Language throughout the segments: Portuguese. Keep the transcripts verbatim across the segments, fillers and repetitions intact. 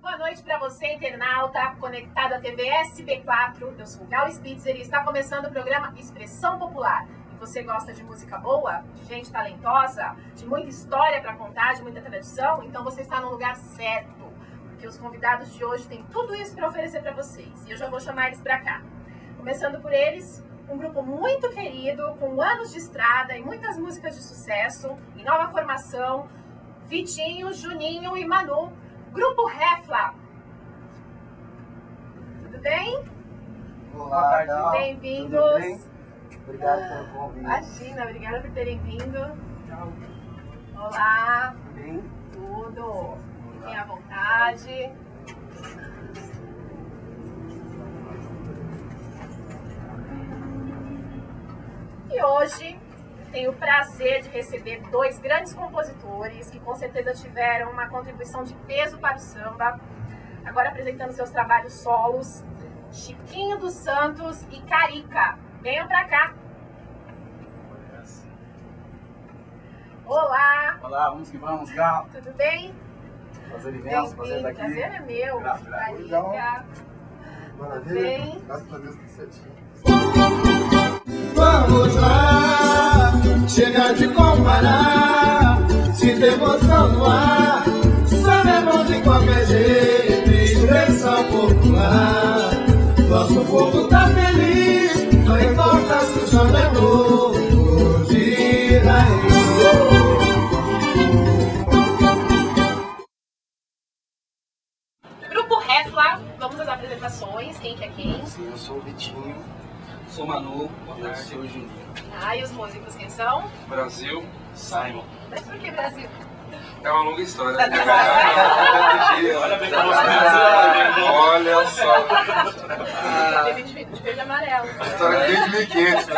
Boa noite para você, internauta, conectado à T V S B quatro. Eu sou o Gal Spitzer e está começando o programa Expressão Popular. E você gosta de música boa, de gente talentosa, de muita história para contar, de muita tradição? Então você está no lugar certo, porque os convidados de hoje têm tudo isso para oferecer para vocês. E eu já vou chamar eles para cá. Começando por eles, um grupo muito querido, com anos de estrada e muitas músicas de sucesso, em nova formação, Vitinho, Juninho e Manu. Grupo Refla. Tudo bem? Olá, bem-vindos. Bem? Obrigado pelo convite. Imagina, obrigada por terem vindo. Olá. Tudo bem? Tudo. Fiquem à vontade. E hoje tenho o prazer de receber dois grandes compositores que com certeza tiveram uma contribuição de peso para o samba, agora apresentando seus trabalhos solos, Chiquinho dos Santos e Carica. Venham pra cá. Olá. Olá, vamos que vamos, Gal. Tudo bem? Prazer imenso, prazer estar aqui. Prazer é meu. Graças a Carica. Deus. Tudo bem? Graças a Deus, tudo certinho. Vamos lá, chega de comparar, se tem emoção no ar, sabemos de qualquer jeito, expressão popular. Nosso povo tá feliz, não importa se o samba é novo, gira aí. Grupo Refla, vamos às apresentações, quem que é quem? Sim, eu sou o Vitinho. Sou Manu, boa Eu tarde. sou o Juninho. Ah, e os músicos quem são? Brasil, Simon. Mas por que Brasil? É uma longa história. Olha bem pra Olha só. Teve de, de verde e amarelo. História desde mil e quinhentos.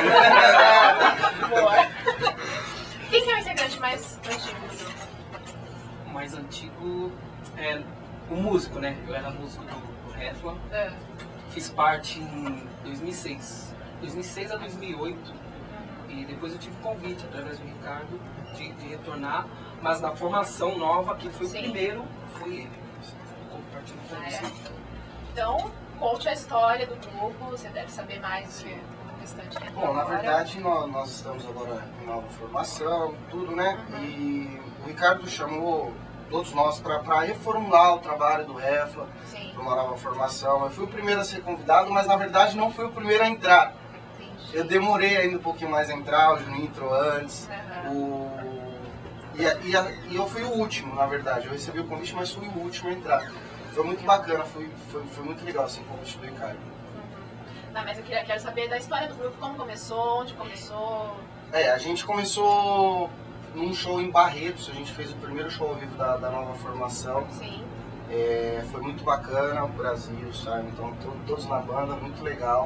Boa. Quem que é o integrante mais antigo do grupo? O mais antigo é o músico, né? Eu era músico do, do Refla. Ah, Fiz parte em dois mil e seis. dois mil e seis a dois mil e oito. E depois eu tive convite, através do Ricardo, de, de retornar. Mas na formação nova, que foi Sim. o primeiro, foi ele. Compartilho com Ah, é? você. Então, conte a história do grupo, você deve saber mais do que o restante que Bom, na verdade, nós, nós estamos agora em nova formação, tudo, né? Uhum. E o Ricardo chamou todos nós para reformular o trabalho do Refla, Sim, para uma nova formação. Eu fui o primeiro a ser convidado, mas na verdade não fui o primeiro a entrar. entendi. Eu demorei ainda um pouquinho mais a entrar, o Juninho entrou antes. Aham. O... E, a- e, a- e eu fui o último, na verdade. Eu recebi o convite, mas fui o último a entrar. Foi muito bacana, foi, foi, foi muito legal assim, o convite do Ricardo. Não, mas eu queria, quero saber da história do grupo, como começou, onde começou. É, a gente começou num show em Barretos, a gente fez o primeiro show ao vivo da, da nova formação. Sim, É, foi muito bacana, o Brasil, sabe? Então to- todos na banda, muito legal.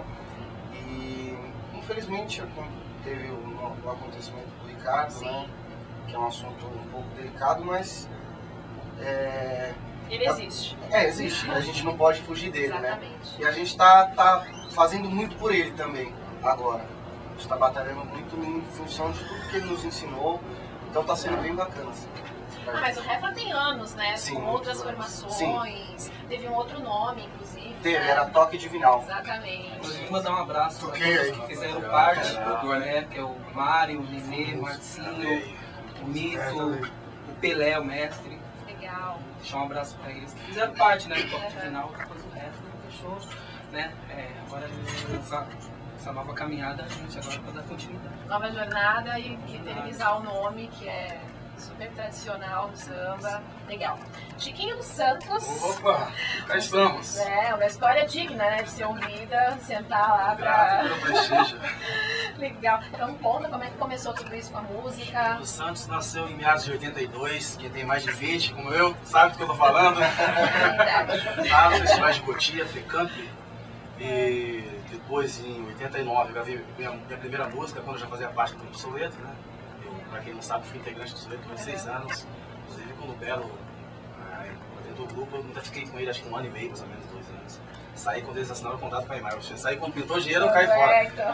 E infelizmente teve o, o acontecimento do Ricardo, sim. né? Que é um assunto um pouco delicado, mas é, Ele existe. é, existe, a gente não pode fugir dele, né? Exatamente. E a gente tá, tá fazendo muito por ele também, agora. A gente tá batalhando muito em função de tudo que ele nos ensinou, então tá sendo bem bacana. Assim. Ah, mas o Refla tem anos, né? Sim, Com outras muitos anos. formações. Teve um outro nome, inclusive. Teve, né? era Toque Divinal. Exatamente. Inclusive, mandar um abraço para Toquei todos aí. que fizeram parte do Olé, que é o Mário, o Nenê, o Marcinho, o Mito, o Pelé, o mestre. Legal. Deixar um abraço para eles que fizeram parte, né, do toque final, depois o resto deixou, né, é, agora essa, essa nova caminhada, a gente agora vai dar continuidade. Nova jornada e eternizar o nome, que é super tradicional do samba. Legal. Chiquinho dos Santos. Opa, cá estamos. É, uma história digna, né, de ser ouvida, sentar lá Grato pra... pelo prestígio. Legal. Então conta como é que começou tudo isso com a música. O Santos nasceu em meados de oitenta e dois, quem tem mais de vinte, como eu, sabe do que eu tô falando. Lá no Festival de Cotia, Fecamp. E depois, em oitenta e nove, gravei minha, minha primeira música, quando eu já fazia parte do Grupo Soleto, né? Eu, pra quem não sabe, fui integrante do Soleto por seis anos. Inclusive com o Belo, aí, dentro do grupo, eu ainda fiquei com ele acho que um ano e meio, mais ou menos, dois anos. Saí quando eles assinaram o contrato com a Imar. Saí quando pintou dinheiro, eu caí fora. É, então.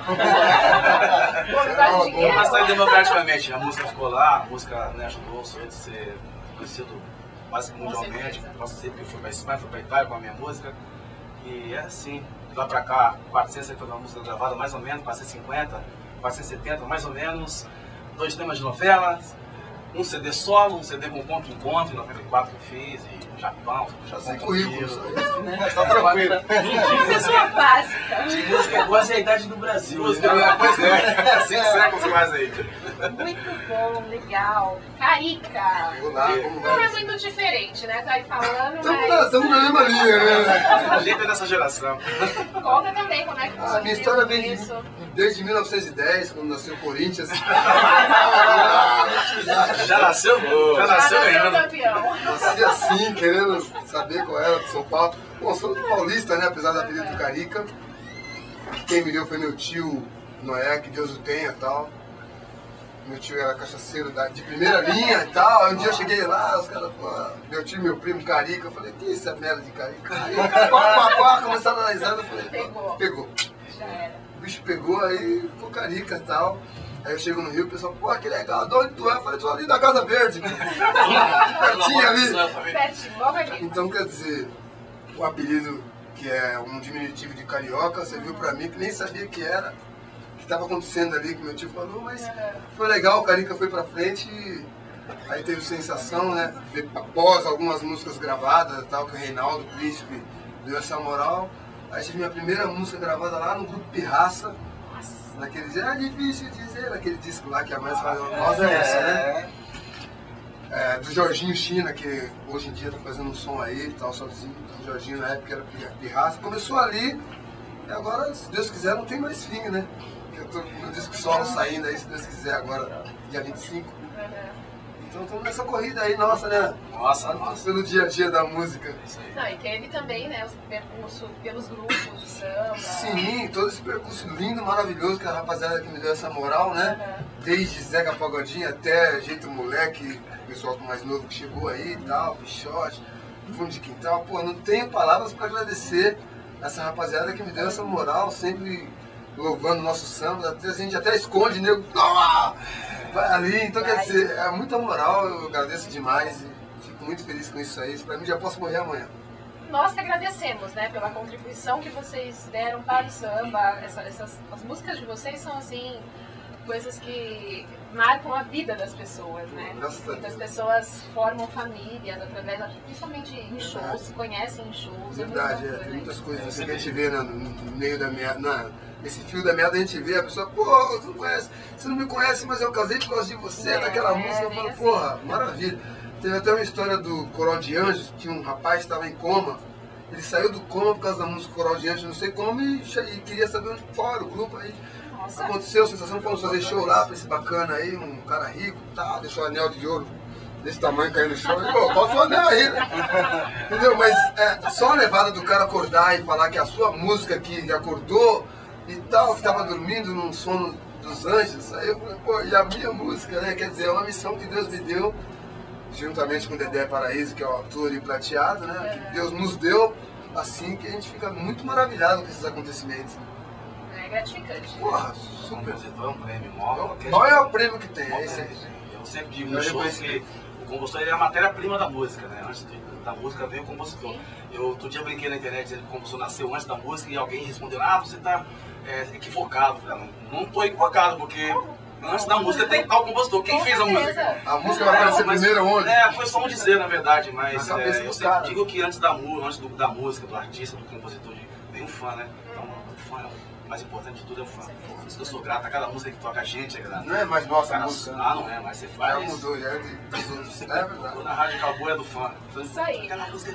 Pô, não gosta de dinheiro. Mas saí democraticamente. A música ficou lá, a música, né, ajudou o Soleto a ser conhecido quase que mundialmente. Posso dizer que fui para Espanha, fui para Itália com a minha música. E é assim, de lá para cá, quatrocentas e setenta músicas gravadas mais ou menos, quatrocentos e cinquenta, quatrocentos e setenta mais ou menos, dois temas de novelas, um C D solo, um C D com ponto em ponto, em noventa e quatro que eu fiz, e no Japão, no Japão. Sem currículo, tá tranquilo. Pessoa básica. De música quase a idade do Brasil. Música, né? Pois é, cinco séculos mais aí. Muito bom, legal. Carica. Olá, como Não vai? é muito diferente, né? Tá aí falando, Estamos na, mas... estamos na mesma linha, né? A gente é dessa geração. Conta também como é que A foi minha história vem de, isso. desde mil novecentos e dez, quando nasceu o Corinthians. Já nasceu, já nasceu Ah, ganhando. campeão. Nasci assim, querendo saber qual era de São Paulo. Bom, sou paulista, né? Apesar do apelido do Carica. Quem me deu foi meu tio Noé, que Deus o tenha e tal. Meu tio era cachaceiro da, de primeira linha e tal. Aí um dia eu cheguei lá, os caras falaram, meu tio e meu primo Carica. Eu falei, que isso é merda de Carica? Aí, quá, quá, quá, começaram a analisar, eu falei, Pegou. Pegou. Já era. O bicho pegou, aí ficou Carica e tal. Aí eu chego no Rio, o pessoal, pô, que legal, de onde tu é? Eu falei, tô ali da Casa Verde. Pertinho ali. Pertinho, logo ali. Então, quer dizer, o apelido, que é um diminutivo de carioca, serviu pra mim, que nem sabia que era, que estava acontecendo ali, que meu tio falou, mas foi legal, o Carica foi pra frente, e aí teve sensação, né? Após algumas músicas gravadas e tal, que o Reinaldo Príncipe deu essa moral, aí tive minha primeira música gravada lá no Grupo Pirraça, naquele dia, é difícil dizer, naquele disco lá que a mais faz uma voz é essa, né? É, do Jorginho China, que hoje em dia tá fazendo um som aí e tal, sozinho. O Jorginho na época era Pirraça. Começou ali, e agora, se Deus quiser, não tem mais fim, né? Que eu tô com o disco solo saindo aí, se Deus quiser, agora, dia vinte e cinco. Então estamos nessa corrida aí, nossa, né? Nossa, nossa. Pelo dia a dia da música. Não, e teve também, né, os percursos pelos grupos de samba. Sim, todo esse percurso lindo, maravilhoso, que a rapaziada que me deu essa moral, né? Desde Zeca Pagodinho até Jeito Moleque, o pessoal mais novo que chegou aí e tal, Pichote, Fundo de Quintal. Pô, não tenho palavras para agradecer essa rapaziada que me deu essa moral, sempre louvando o nosso samba. Até, a gente até esconde, nego, ah, vai ali. Então, quer dizer, é muita moral, eu agradeço demais e fico muito feliz com isso aí. Para mim, já posso morrer amanhã. Nós que agradecemos, né, pela contribuição que vocês deram para o samba. Essa, essas, as músicas de vocês são, assim, coisas que marcam a vida das pessoas, né? Muitas pessoas formam famílias através, principalmente em shows, se conhecem em shows. Verdade, é, tem muitas coisas assim que a gente vê no, no meio da meada, na, nesse fio da meada a gente vê a pessoa, pô, você não conhece, você não me conhece, mas eu casei por causa de você, é, daquela música, eu falo, assim. Porra, maravilha. Teve até uma história do Coral de Anjos, que um rapaz estava em coma, ele saiu do coma por causa da música Coral de Anjos, não sei como, e, e queria saber onde fora o grupo aí. Nossa. Aconteceu, a sensação que fomos fazer show lá pra esse bacana aí, um cara rico, tá, deixou o anel de ouro desse tamanho cair no chão, e pô, posso o anel aí, né? Entendeu? Mas é, só a levada do cara acordar e falar que a sua música que acordou e tal, que tava dormindo num sono dos anjos, aí eu falei, pô, e a minha música, né? Quer dizer, é uma missão que Deus me deu, juntamente com o Dedé Paraíso, que é o ator e prateado, né? É. Que Deus nos deu, assim que a gente fica muito maravilhado com esses acontecimentos. É gratificante. Porra, super, foi um prêmio maior. Qual é o prêmio que tem? É esse aí. Eu sempre digo nos shows que o compositor ele é a matéria-prima da música, né? Antes de, da música veio o compositor. Sim. Eu outro dia brinquei na internet dizendo que o compositor nasceu antes da música e alguém respondeu, ah, você está é, equivocado. Eu falei, não, não estou equivocado, porque antes da música tem que estar o compositor. Quem fez a música? A música vai aparecer primeiro onde? É, foi só um dizer, na verdade, mas é, eu sempre cara. digo que antes da, antes do, da música, do artista, do compositor, vem um fã, né? Então, o fã é o mais importante de tudo é o fã. Por isso que eu sou grato a cada música que toca a gente. É grato. Não é mais nossa cara, música. Ah, não é, mas você faz. Já mudou, já é de todos. É verdade. Toda a rádio acabou é do fã. Isso aí.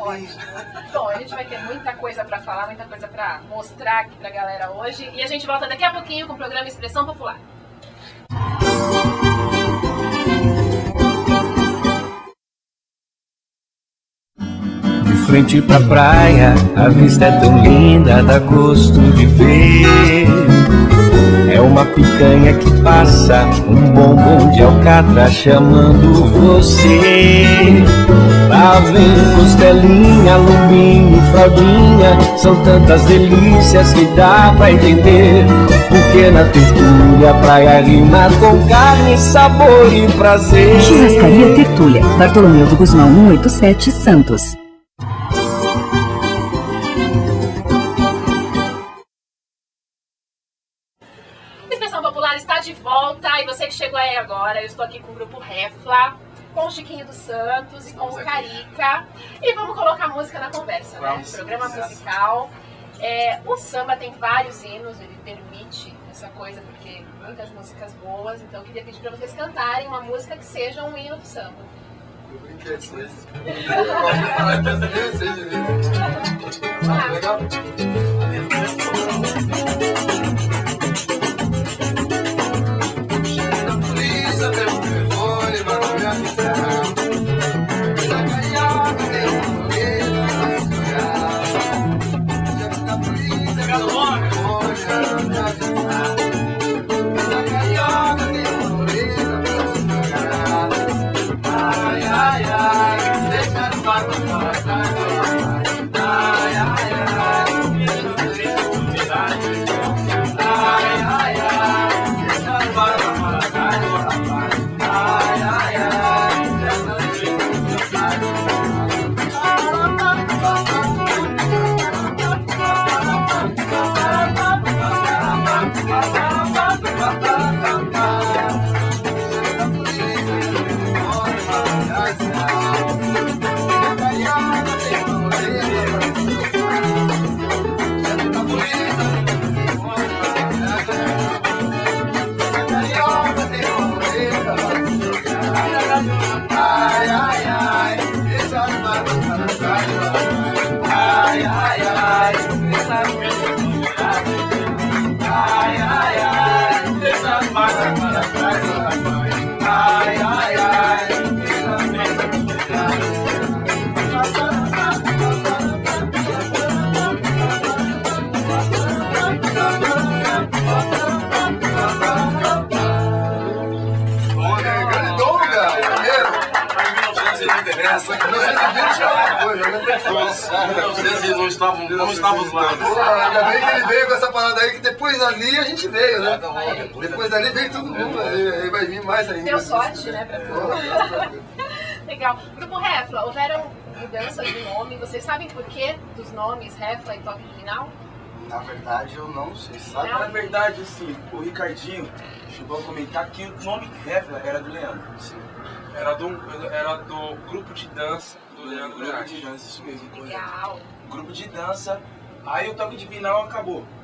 Bom, a gente vai ter muita coisa pra falar, muita coisa pra mostrar aqui pra galera hoje. E a gente volta daqui a pouquinho com o programa Expressão Popular. Frente pra praia, a vista é tão linda, dá gosto de ver. É uma picanha que passa, um bombom de alcatra chamando você. Lá vem costelinha, lombinho, fraldinha. São tantas delícias que dá pra entender. Porque na tertúlia praia rima com carne, sabor e prazer. Churrascaria Tertúlia, Bartolomeu do Guzmão cento e oitenta e sete, Santos. Expressão Popular está de volta e você que chegou aí agora, eu estou aqui com o grupo Refla, com o Chiquinho dos Santos e com o Carica. E vamos colocar música na conversa, né? Programa musical. É, o samba tem vários hinos, ele permite essa coisa, porque muitas músicas boas. Então eu queria pedir para vocês cantarem uma música que seja um hino do samba. Eu brinquei com isso. Legal? Não estávamos, não estávamos lá. Pô, ainda bem que ele veio com essa parada aí, que depois dali a gente veio, né? Depois dali veio todo mundo, aí vai vir mais ainda. Deu sorte, né? Pra Legal. Grupo Refla, houveram mudanças de nome, vocês sabem por que dos nomes Refla e Toque Final? Na verdade, eu não sei, sabe? Na verdade, assim, o Ricardinho chegou a comentar que o nome Refla era do Leandro. Sim. Era do, era do grupo de dança do Leandro Grupo de dança, isso mesmo. Legal. Grupo de dança, aí o Toque de Final acabou. Uhum.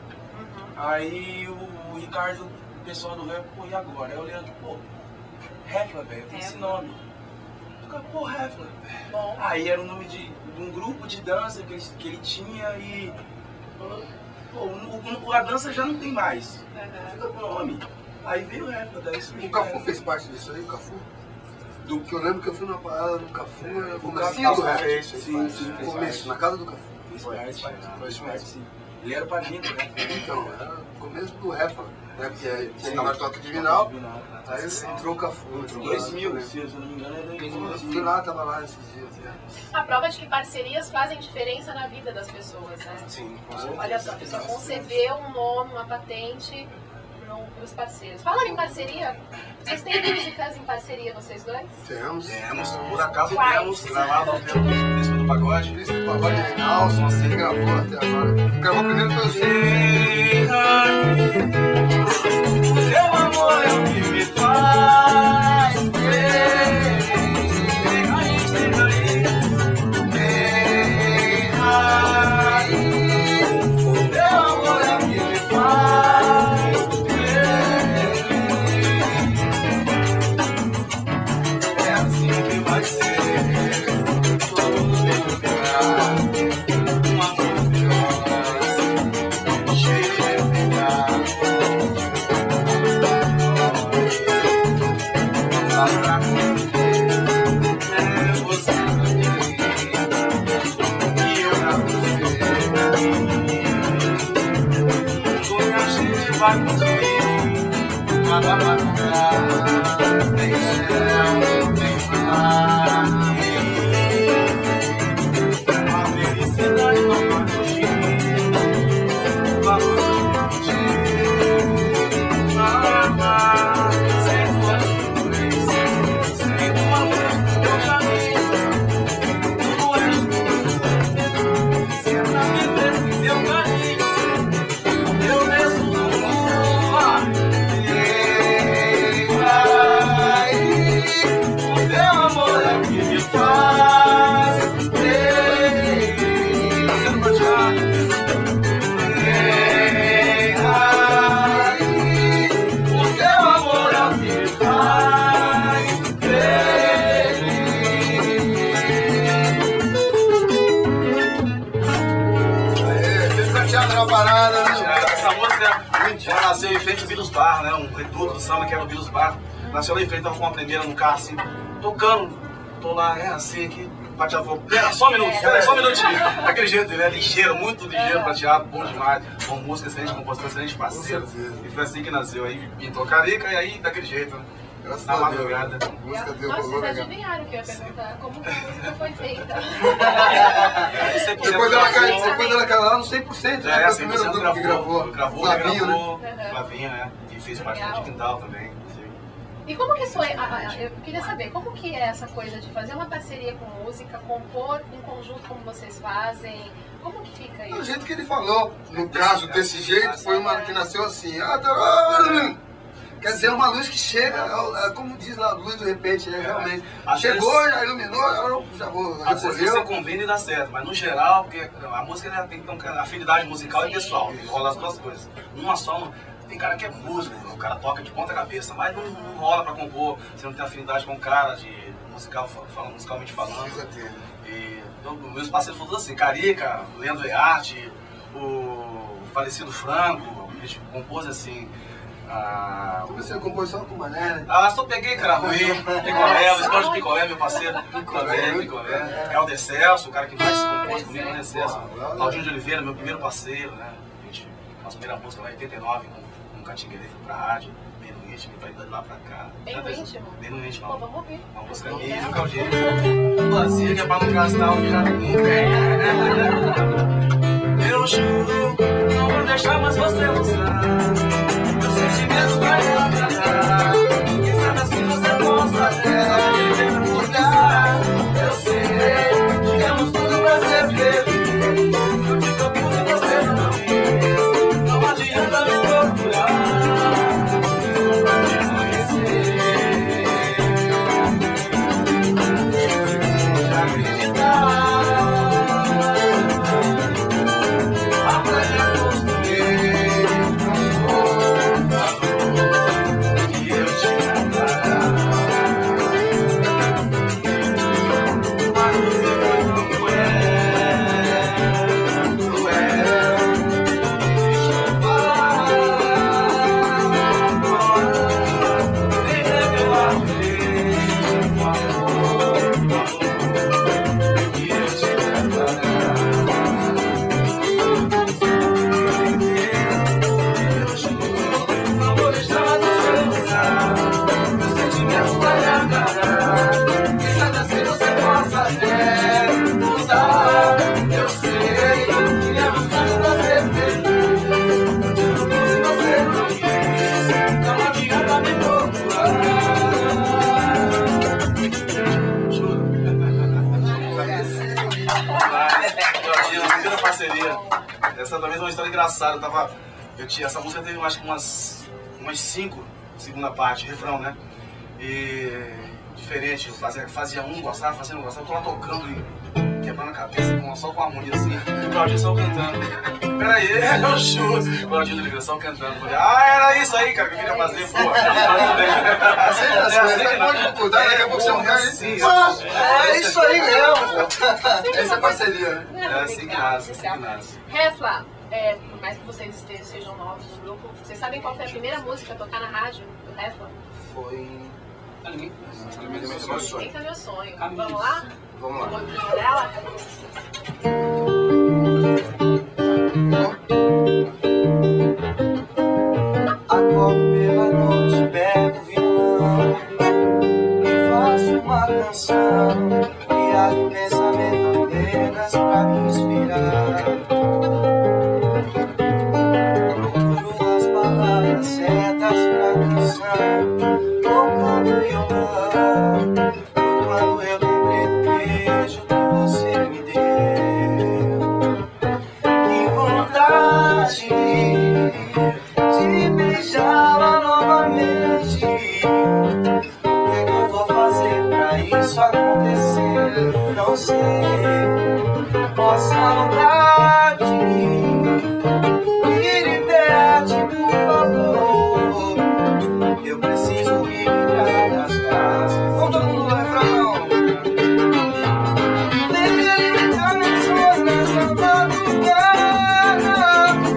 Aí o, o Ricardo, o pessoal do rap, pô, e agora? Aí o Leandro, pô, Refla, velho, tem esse nome. Pô, Refla. Bom. Aí era o nome de, de um grupo de dança que ele, que ele tinha e... Pô, o, o, a dança já não tem mais. Uhum. Fica com o nome. Aí veio o Refla, daí isso. O Cafu fez parte disso aí, o Cafu? Do que eu lembro que eu fui numa parada do Cafu, era o Cafu fez, sim, sim, no começo, na casa do Cafu. Fez parte, fez parte, sim. Ele era o padrinho do Refla. Então, era o começo do Refla, né? Porque tinha Toque Divinal, aí entrou o Cafu. dois mil, se eu não me engano, era dois mil. Eu fui lá, tava lá esses dias. A prova de que parcerias fazem diferença na vida das pessoas, né? Sim, com certeza. Olha só, a pessoa concedeu um nome, uma patente para os parceiros. Falando em parceria, vocês têm músicas em parceria, vocês dois? Temos. Temos, por acaso Quais? temos gravado ao tempo do Príncipe do Pagode. Príncipe do Pagode é Nelson, assim, ele gravou até agora. Gravou primeiro pelo seu. Seu amor é o que me faz ter. Vai construir cada madrugada, tem céu, tem mar, a felicidade não fazer uma parada. Essa música, ela nasceu em frente ao Vilos Bar, né? Um reduto do samba que era o Vilos Bar. Nasceu lá em frente, tava com uma primeira no carro, assim, tocando. Tô lá, é assim, aqui, prateado. Pera só um minuto, pera só um minutinho. Daquele jeito, ele é ligeiro, muito ligeiro, prateado, bom demais. Com música, excelente compositor, excelente parceiro. E foi assim que nasceu. Aí pintou Carica e aí daquele jeito, né? Graças Na a Deus. madrugada. A música deu Nossa, valor vocês legal. adivinharam o que eu ia perguntar? Como que a música foi feita? Depois ela caiu, depois ela caiu lá no cem por cento, né? É, Foi o cem por primeiro cento grupo que gravou. Gravou, Flavinho, gravou. né? Flavinho, né? E fez parte do Quintal também. E como que foi? Ah, ah, eu queria saber, como que é essa coisa de fazer uma parceria com música, compor em conjunto como vocês fazem? Como que fica Do isso? jeito que ele falou, no caso desse jeito, foi uma que nasceu assim. Ah, tá- Quer dizer, uma luz que chega, é como diz lá, a luz do repente, é, realmente. Às Chegou, vezes- já iluminou, eu já vou Às vezes você recolher. combina e dá certo, mas no geral, porque a música ela tem que ter uma afinidade musical e pessoal, rola as duas coisas. Uma só, não, tem cara que é músico, o cara toca de ponta cabeça, mas não, não rola pra compor, você não tem afinidade com o cara, de musical, fala, musicalmente falando. Precisa ter. E então, meus parceiros foram todos assim, Carica, Leandro Earte, o falecido Franco, a gente compôs assim. Ah, Você compôs só com Mané, né? ah, só peguei Cararuí, Picolé, o Escola de Picolé, meu parceiro, Picolé, Picolé. É o De Celso, o cara que mais compôs comigo, é o De Celso. Claudinho de Oliveira, meu primeiro parceiro, né? A gente, nossa primeira música lá em oitenta e nove, com um Catinguele, foi pra rádio, bem no íntimo, pra ir de lá pra cá. Bem no íntimo? Bem no íntimo. Pô, vamos ouvir. Uma música minha, nunca o jeito. Vazia, que é pra não gastar o dinheiro nunca. Eu juro, não vou deixar mais você mostrar. Meus sentimentos vai agradar. Quem sabe assim você possa até mudar. Eu sei, tivemos tudo pra ser feliz. Eu te procuro e você não quis. Não adianta me procurar. Pra te conhecer. De acreditar. Aprende a construir um amor que eu te amar. Mas você foi tão cruel, cruel. Deixa eu falar. Me revelar um amor, um amor que eu te amar. Eu juro, não vou deixar você usar. Meus sentimentos vai agarrar. Quem sabe assim você possa até mudar. Eu sei, tivemos tudo pra ser feliz. Eu te propus e você não quis. Não adianta me procurar. Juro. Claudinho, primeira parceria. Essa também é uma história engraçada. Eu tava. Eu tinha, essa música teve acho que umas, umas cinco, segunda parte, refrão, né? E diferente, eu fazia, fazia um, gostava, fazia um, gostava, eu tô lá tocando e quebrando a cabeça com, só com a harmonia assim, e o Claudinho só cantando. Peraí, eu juro, o Claudinho de ligação cantando. Falei, ah, era isso aí, cara, que eu queria fazer, pô. Assim, assim, pode mudar, daqui a pouco você não quer Sim, é isso aí mesmo. Essa é parceria, né? É assim que nasce, assim que nasce. Refla, é, por mais que vocês estejam, sejam novos no grupo, vocês sabem qual foi a primeira música a tocar na rádio do Refla? Foi. Alimenta Alimenta meu sonho. Eita, meu sonho. Caminhos. Vamos lá? Vamos Um lá. pouquinho dela? Acordo pela noite, pego o violão e faço uma canção. Viajo o pensamento apenas pra me inspirar. Procuro as palavras certas pra canção, tocando violão. Foi quando eu lembrei do beijo que você me deu. Que vontade de beijá-la novamente. O que é que eu vou fazer pra isso acontecer? Não sei. Ó saudade, me liberte, por favor. Eu preciso me livrar das casas. Vamos todo mundo no refrão. Vem me alimentar meus sonhos nessa madrugada.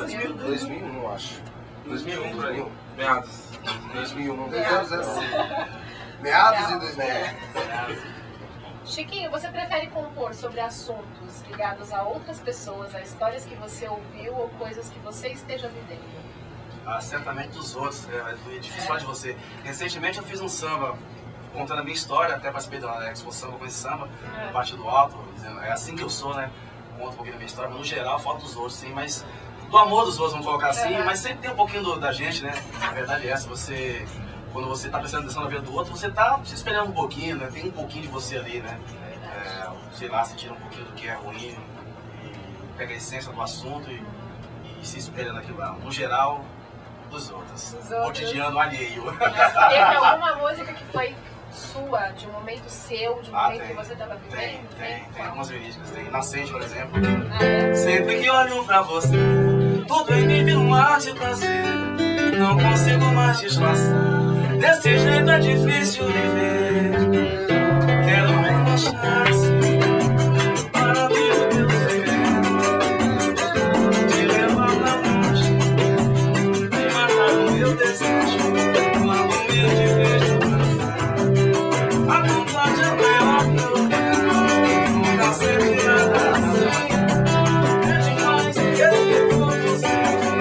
dois mil e um, eu acho. dois mil e um, por aí. Meados. dois mil e um. Meados de dois mil e um. Chiquinho, você prefere compor sobre assuntos ligados a outras pessoas, a histórias que você ouviu ou coisas que você esteja vivendo? Ah, certamente dos outros, é, foi difícil falar de você. Recentemente eu fiz um samba contando a minha história, até participei da Expo Samba com esse samba, no Partido Alto, dizendo, é assim que eu sou, né? Conto um pouquinho da minha história, mas no geral falo dos outros, sim, mas do amor dos outros, vamos colocar assim, uhum. Mas sempre tem um pouquinho do, da gente, né? A verdade é essa, você, quando você tá prestando atenção na vida do outro, você tá se espelhando um pouquinho, né? Tem um pouquinho de você ali, né? É, sei lá, você tira um pouquinho do que é ruim, e pega a essência do assunto e, e se espelha naquilo lá. No geral, dos outros. Dos outros. Cotidiano alheio. Teve alguma música que foi sua, de um momento seu, de um ah, momento tem, que você estava vivendo? Tem, tem, tem algumas verídicas. Tem Nascente, por exemplo. Ah, é? Sempre que olho pra você, tudo em mim vira um ar de prazer. Não consigo mais disfarçar. Desse jeito é difícil viver. Quero relaxar assim, para ver o teu segredo. Te levar pra longe, e matar o meu desejo. Quando me te vejo dançar, a vontade é maior que eu quero. Nunca senti nada assim. É demais esquecer por você.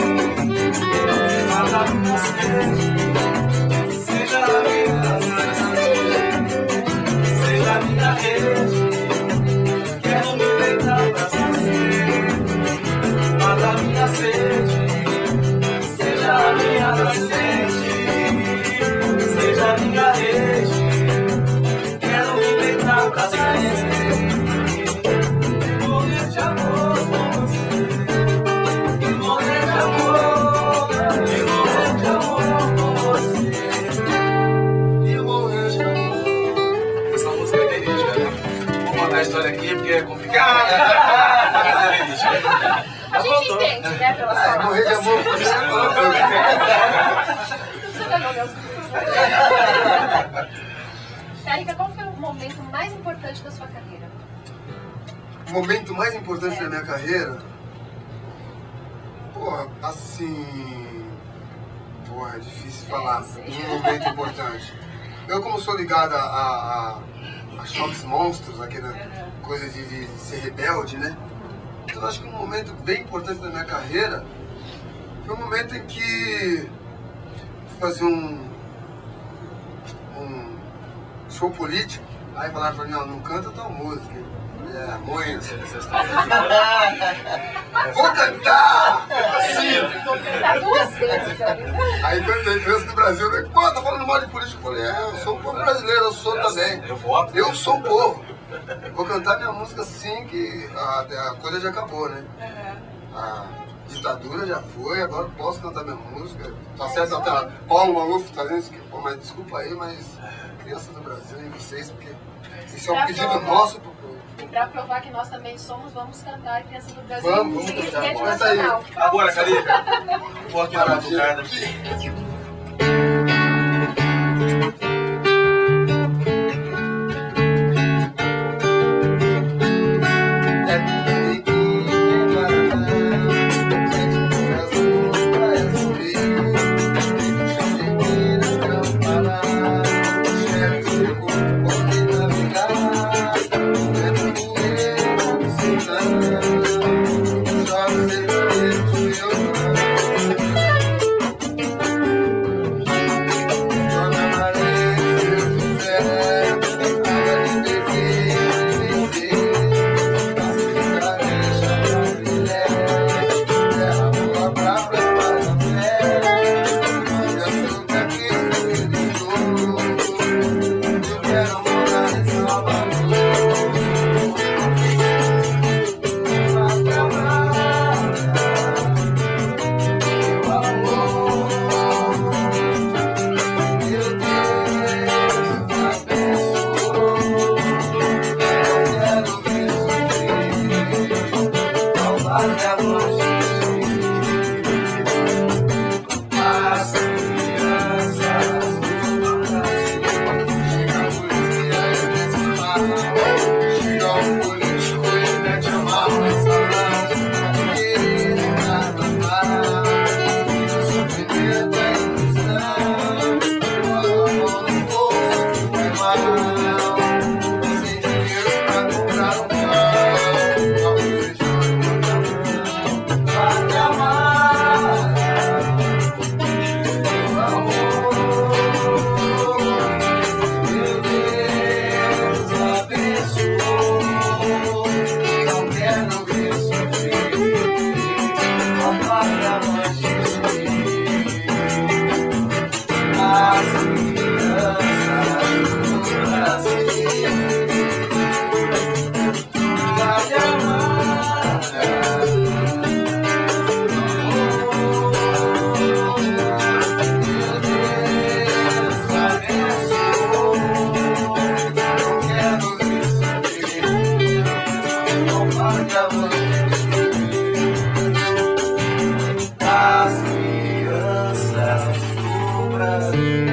Matar o meu desejo. Seja a minha seja a minha rede. Quero me deitar pra saber. Mata a minha sede. Seja a minha nascente. Seja a minha rede. Quero me deitar pra saber. E morrer de amor com você. E morrer de amor. E morrer de amor com você. E morrer de amor. Essa música é verídica, né? Vou contar a história aqui porque é complicado. Mas é verídica. A gente entende, né, pela sua É, morrer de amor com você. Você ganhou meus Érica, qual foi o momento mais importante da sua carreira? O momento mais importante É. da minha carreira? Porra, assim... Porra, é difícil falar. sei. Um momento importante. Eu, como sou ligado a, a, a choques monstros, aquela coisa de, de ser rebelde, né? Então, eu acho que um momento bem importante da minha carreira foi o momento em que fazia um, um show político, aí falaram pra mim, não, não canta tal música. É, mãe, vou cantar! Vou cantar duas vezes. Aí quando tem criança do Brasil, né? Pô, tá falando mal de político. Eu falei, é, eu sou um povo brasileiro, eu sou também. Eu voto. Eu sou o povo. Vou cantar minha música assim que a, a coisa já acabou, né? A ditadura já foi, agora posso cantar minha música. Tá certo até Paulo Maluf tá dizendo que, pô, mas desculpa aí, mas crianças do Brasil e vocês, porque isso é um pedido nosso pro povo. E pra provar que nós também somos, vamos cantar Criança do Brasil Vamos, em vamos cantar. rede Canta aí. nacional. Agora, Carica. Vou aqui na madrugada. Político, ele mete a mão nessa mão. Olha você, as crianças do Brasil.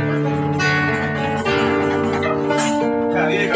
Carica,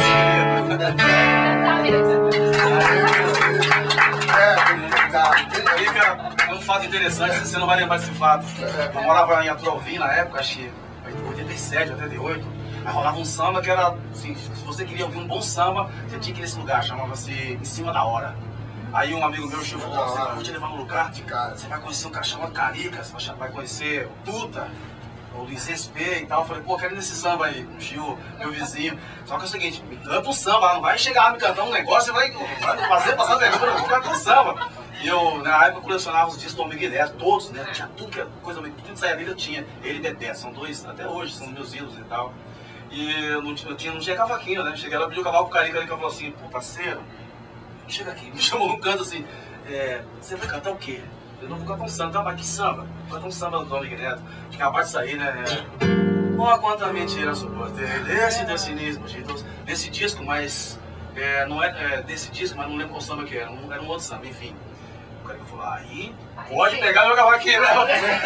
Carica é um fato interessante, você não vai lembrar desse fato. Eu morava em Aturovim na época, acho que oitenta e sete, oitenta e oito. Aí rolava um samba que era, assim, se você queria ouvir um bom samba, você tinha que ir nesse lugar, chamava-se Em Cima da Hora. Aí um amigo meu chegou e falou, você vai te levar num lugar, você vai conhecer um cara chamado Carica, você vai conhecer o Tuta, o Luiz S P e tal. Eu falei, pô, quero ir nesse samba aí, o Gil, meu vizinho. Só que é o seguinte, me canta um samba, não vai chegar lá me cantar um negócio, vai, vai fazer passar vergonha, eu vou cantar um samba. E eu, na época, colecionava os discos do Almir Guilherme, todos, né? Tinha tudo que coisa, tudo que saía dele eu tinha. Ele e Dedé, são dois, até hoje, são meus ídolos e tal. E eu não, eu tinha, não tinha cavaquinho, né? Cheguei lá, pedi o cavalo pro Carica, o Carica falou assim, pô, parceiro, chega aqui, me chamou num canto assim, é, você vai cantar o quê? Eu não vou cantar um samba, tá, mas que samba? Vou cantar um samba do Almir Guilherme, que acabou de sair, né? Ó, quanta mentira suportei desse desse cinismo, desse disco, mas é, não é, é desse disco, mas não lembro qual samba que era, um, era um outro samba, enfim. O Carica falou, aí, pode pegar meu cavaquinho, né?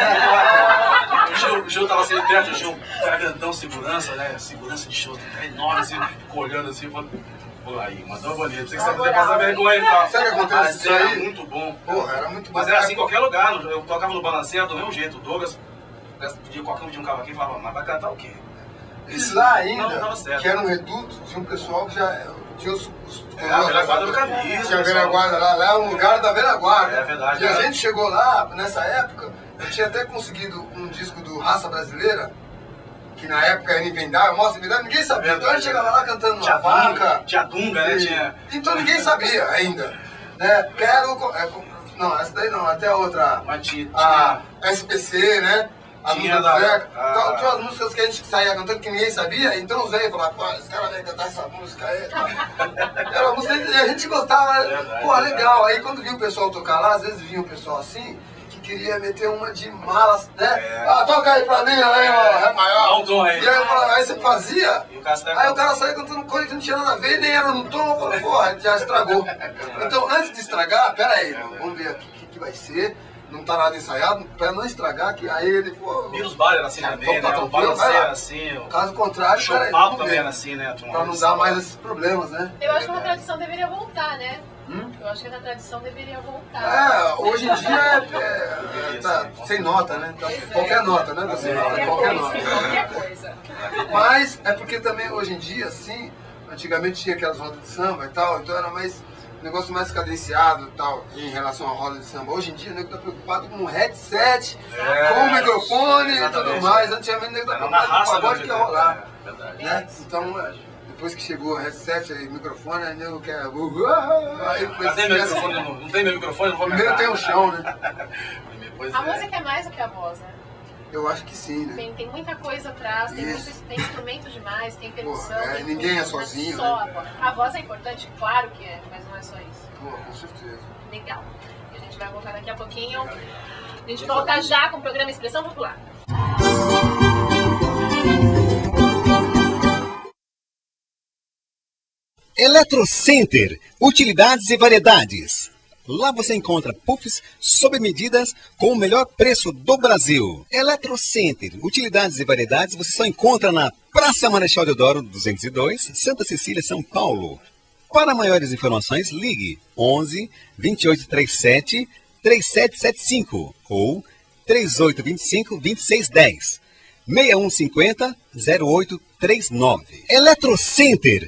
O Gil, o Gil tava assim perto, o Gil, cara grandão, segurança, né? Segurança de show, enorme, assim, olhando assim, falando, pô, aí, mandou bonito, você que sabe fazer passar vergonha e tal. Sabe o que acontece? Isso Era aí? muito bom. Porra, era muito bom. Mas era assim em qualquer lugar, eu tocava no balanceiro do mesmo jeito, o Douglas pedia qualquer um de um cavaquinho e falava, mas vai cantar o quê? Isso lá ainda, não, não tava certo. que era um reduto, tinha um pessoal que já tinha os... os É, a velha guarda do Camisa. Tinha a velha guarda lá, lá é um lugar da velha guarda. É verdade. E a é. gente chegou lá, nessa época, eu tinha até conseguido um disco do Raça Brasileira, que na época era invendável, mostra invendável, ninguém sabia. Então a gente chegava lá cantando uma vaca. Tinha Dunga, né? Tinha... Então ninguém sabia ainda. Né? Quero... É, não, essa daí não, até a outra. Mas tinha... A S P C, né? A Tinha música da- do Zé. a- Então, tinha umas músicas que a gente saía cantando que ninguém sabia, então o Zé ia falar, pô, esse cara vai cantar essa música aí. Era uma música que a gente gostava, Verdade, pô, verdade. legal. Aí quando vinha o pessoal tocar lá, às vezes vinha o pessoal assim, que queria meter uma de malas, né? É. Ah, toca aí pra mim, aí, ó, é maior. Dá um tom aí. E aí, eu falava, aí você fazia, E o cara sai- aí o cara saía cantando coisa que não tinha nada a ver, nem era no tom, eu falei, porra, já estragou. Então, antes de estragar, pera aí, irmão, vamos ver aqui o que, que vai ser. Não tá nada ensaiado, pra não estragar, que aí ele, pô... Vira os bares era assim É, também, então tá né? O tranquilo, vai balanceiro lá. era assim, o Caso contrário, show cara, papo vamos também ver. era assim, né? turma? Pra não dar mais esses problemas, né? Eu acho que uma tradição deveria voltar, né? Hum? Eu acho que a tradição deveria voltar. É, hoje em dia é, é, é, tá sem nota, né? Tá, qualquer nota, né? Tá sem nota, Qualquer qualquer coisa, nota. qualquer coisa. Mas é porque também hoje em dia, assim, antigamente tinha aquelas rodas de samba e tal, então era mais um negócio mais cadenciado e tal, em relação à roda de samba. Hoje em dia o nego tá preocupado com o headset, É, com o microfone e exatamente. tudo mais. Antigamente o nego tá Era na preocupado com o raça pagode mesmo, que ia rolar. é, verdade. Né? Então, é, depois que chegou o headset e microfone, aí o nego quer... Aí, Cadê meu microfone? Não, não tem meu microfone, não vou Primeiro tem cantar. o chão, né? Pois A é. música é mais do que a voz, né? Eu acho que sim, né? Tem, tem muita coisa atrás, tem, Isso. muito, tem instrumento demais, tem percussão. Pô, é, tem ninguém é tudo, não sozinho, só né? a voz. A voz é importante, claro que é, mas não é só isso. Pô, com certeza. Legal. E a gente vai voltar daqui a pouquinho. A gente volta já com o programa Expressão Popular. Eletrocenter, utilidades e variedades. Lá você encontra puffs sob medidas com o melhor preço do Brasil. Eletrocenter, utilidades e variedades você só encontra na Praça Marechal Deodoro duzentos e dois, Santa Cecília, São Paulo. Para maiores informações, ligue onze, vinte e oito trinta e sete, trinta e sete setenta e cinco ou trinta e oito vinte e cinco, vinte e seis dez, sessenta e um cinquenta, zero oito trinta e nove. Eletrocenter.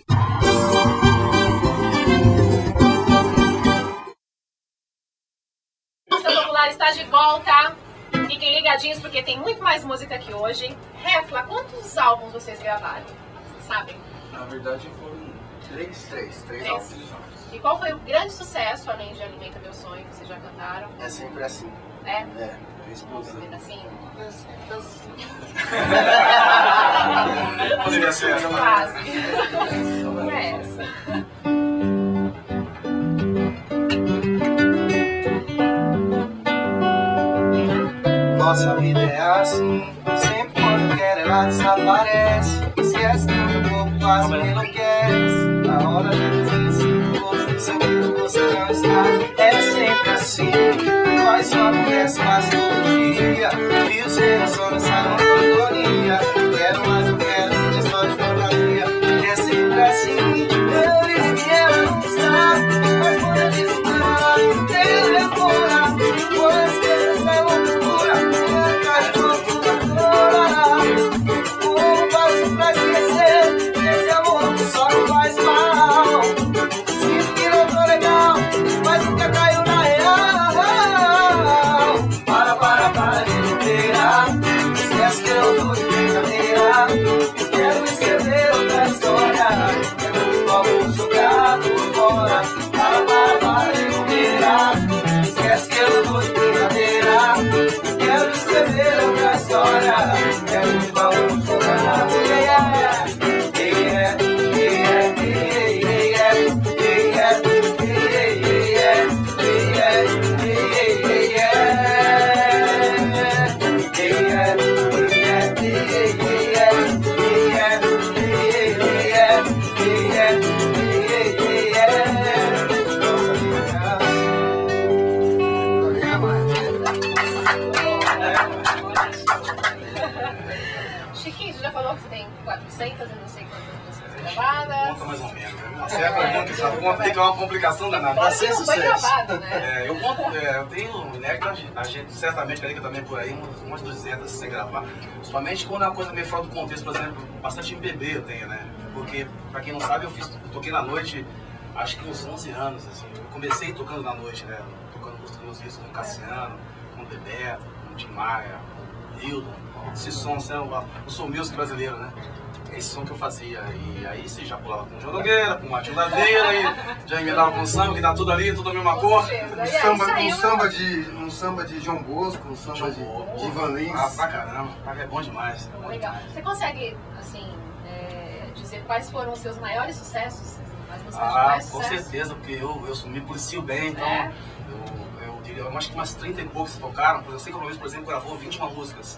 Expressão Popular está de volta. Fiquem ligadinhos porque tem muito mais música aqui hoje. Refla, quantos álbuns vocês gravaram? Vocês sabem? Na verdade foram três. Três, três Três. álbuns. E qual foi o grande sucesso, além de Alimenta Meu Sonho, que vocês já cantaram? É sempre assim. É? É. Um pedacinho. Poderia ser essa. Quase. Não é essa. Nossa vida é assim, sempre quando eu quero ela desaparece. Esquece do meu corpo, quase me enlouquece. Na hora de dizer sim, gosto, seu que eu você não está. É sempre assim, nós só acontece mais todo dia. E os erros só não saem uma monotonia. Quero mais, eu quero, é só de fantasia. É sempre assim, eu disse que ela não está. Mas quando eu disse que ela não telefona, pois que essa loucura, ela cai de loucura. Como faço pra esquecer esse amor que só me faz mal? Sinto que não tô legal, mas nunca caiu na real. Para, para, para de brincar. Esquece que eu tô de brincadeira. Eu quero escrever outra história. Quero logo jogar por fora. Para, para, para de brincar. Esquece que eu tô de brincadeira. Eu quero escrever outra história. Quero logo jogar. Yeah, yeah, yeah, Chiquinho, você já falou que você tem quatrocentas e não sei quantas músicas gravadas. Conta mais ou menos. Você é pergunta, sabe? Conta aí que é uma complicação danada. Pode ser um foi gravado, né? É, eu conto, é, eu tenho, né, a gente certamente liga também por aí, umas duzentas sem gravar. Principalmente quando é uma coisa meio fora do contexto, por exemplo, bastante M P B eu tenho, né? Porque, pra quem não sabe, eu fiz, eu toquei na noite, acho que uns onze anos, assim. Eu comecei tocando na noite, né? Tocando meus discos com o Cassiano, com o Bebeto, com o Tim Maia, com o Hildon. Esse som, eu sou music brasileiro, né? Esse som que eu fazia. E aí você já pulava com o João Nogueira, com o Martinho da Vila, e já emendava com o samba, que tá tudo ali, tudo a mesma cor. Um samba, um samba, de, um samba de João Bosco, um samba de, de Ivan Lins. Ah, pra caramba, é bom demais. É bom Legal. demais. Você consegue, assim, é, dizer quais foram os seus maiores sucessos? As músicas de Ah, mais com sucesso? certeza, porque eu, eu me policio bem, então É? eu, eu diria, eu acho que umas trinta e poucos tocaram. Eu sei que o Luiz, por exemplo, gravou vinte e uma músicas.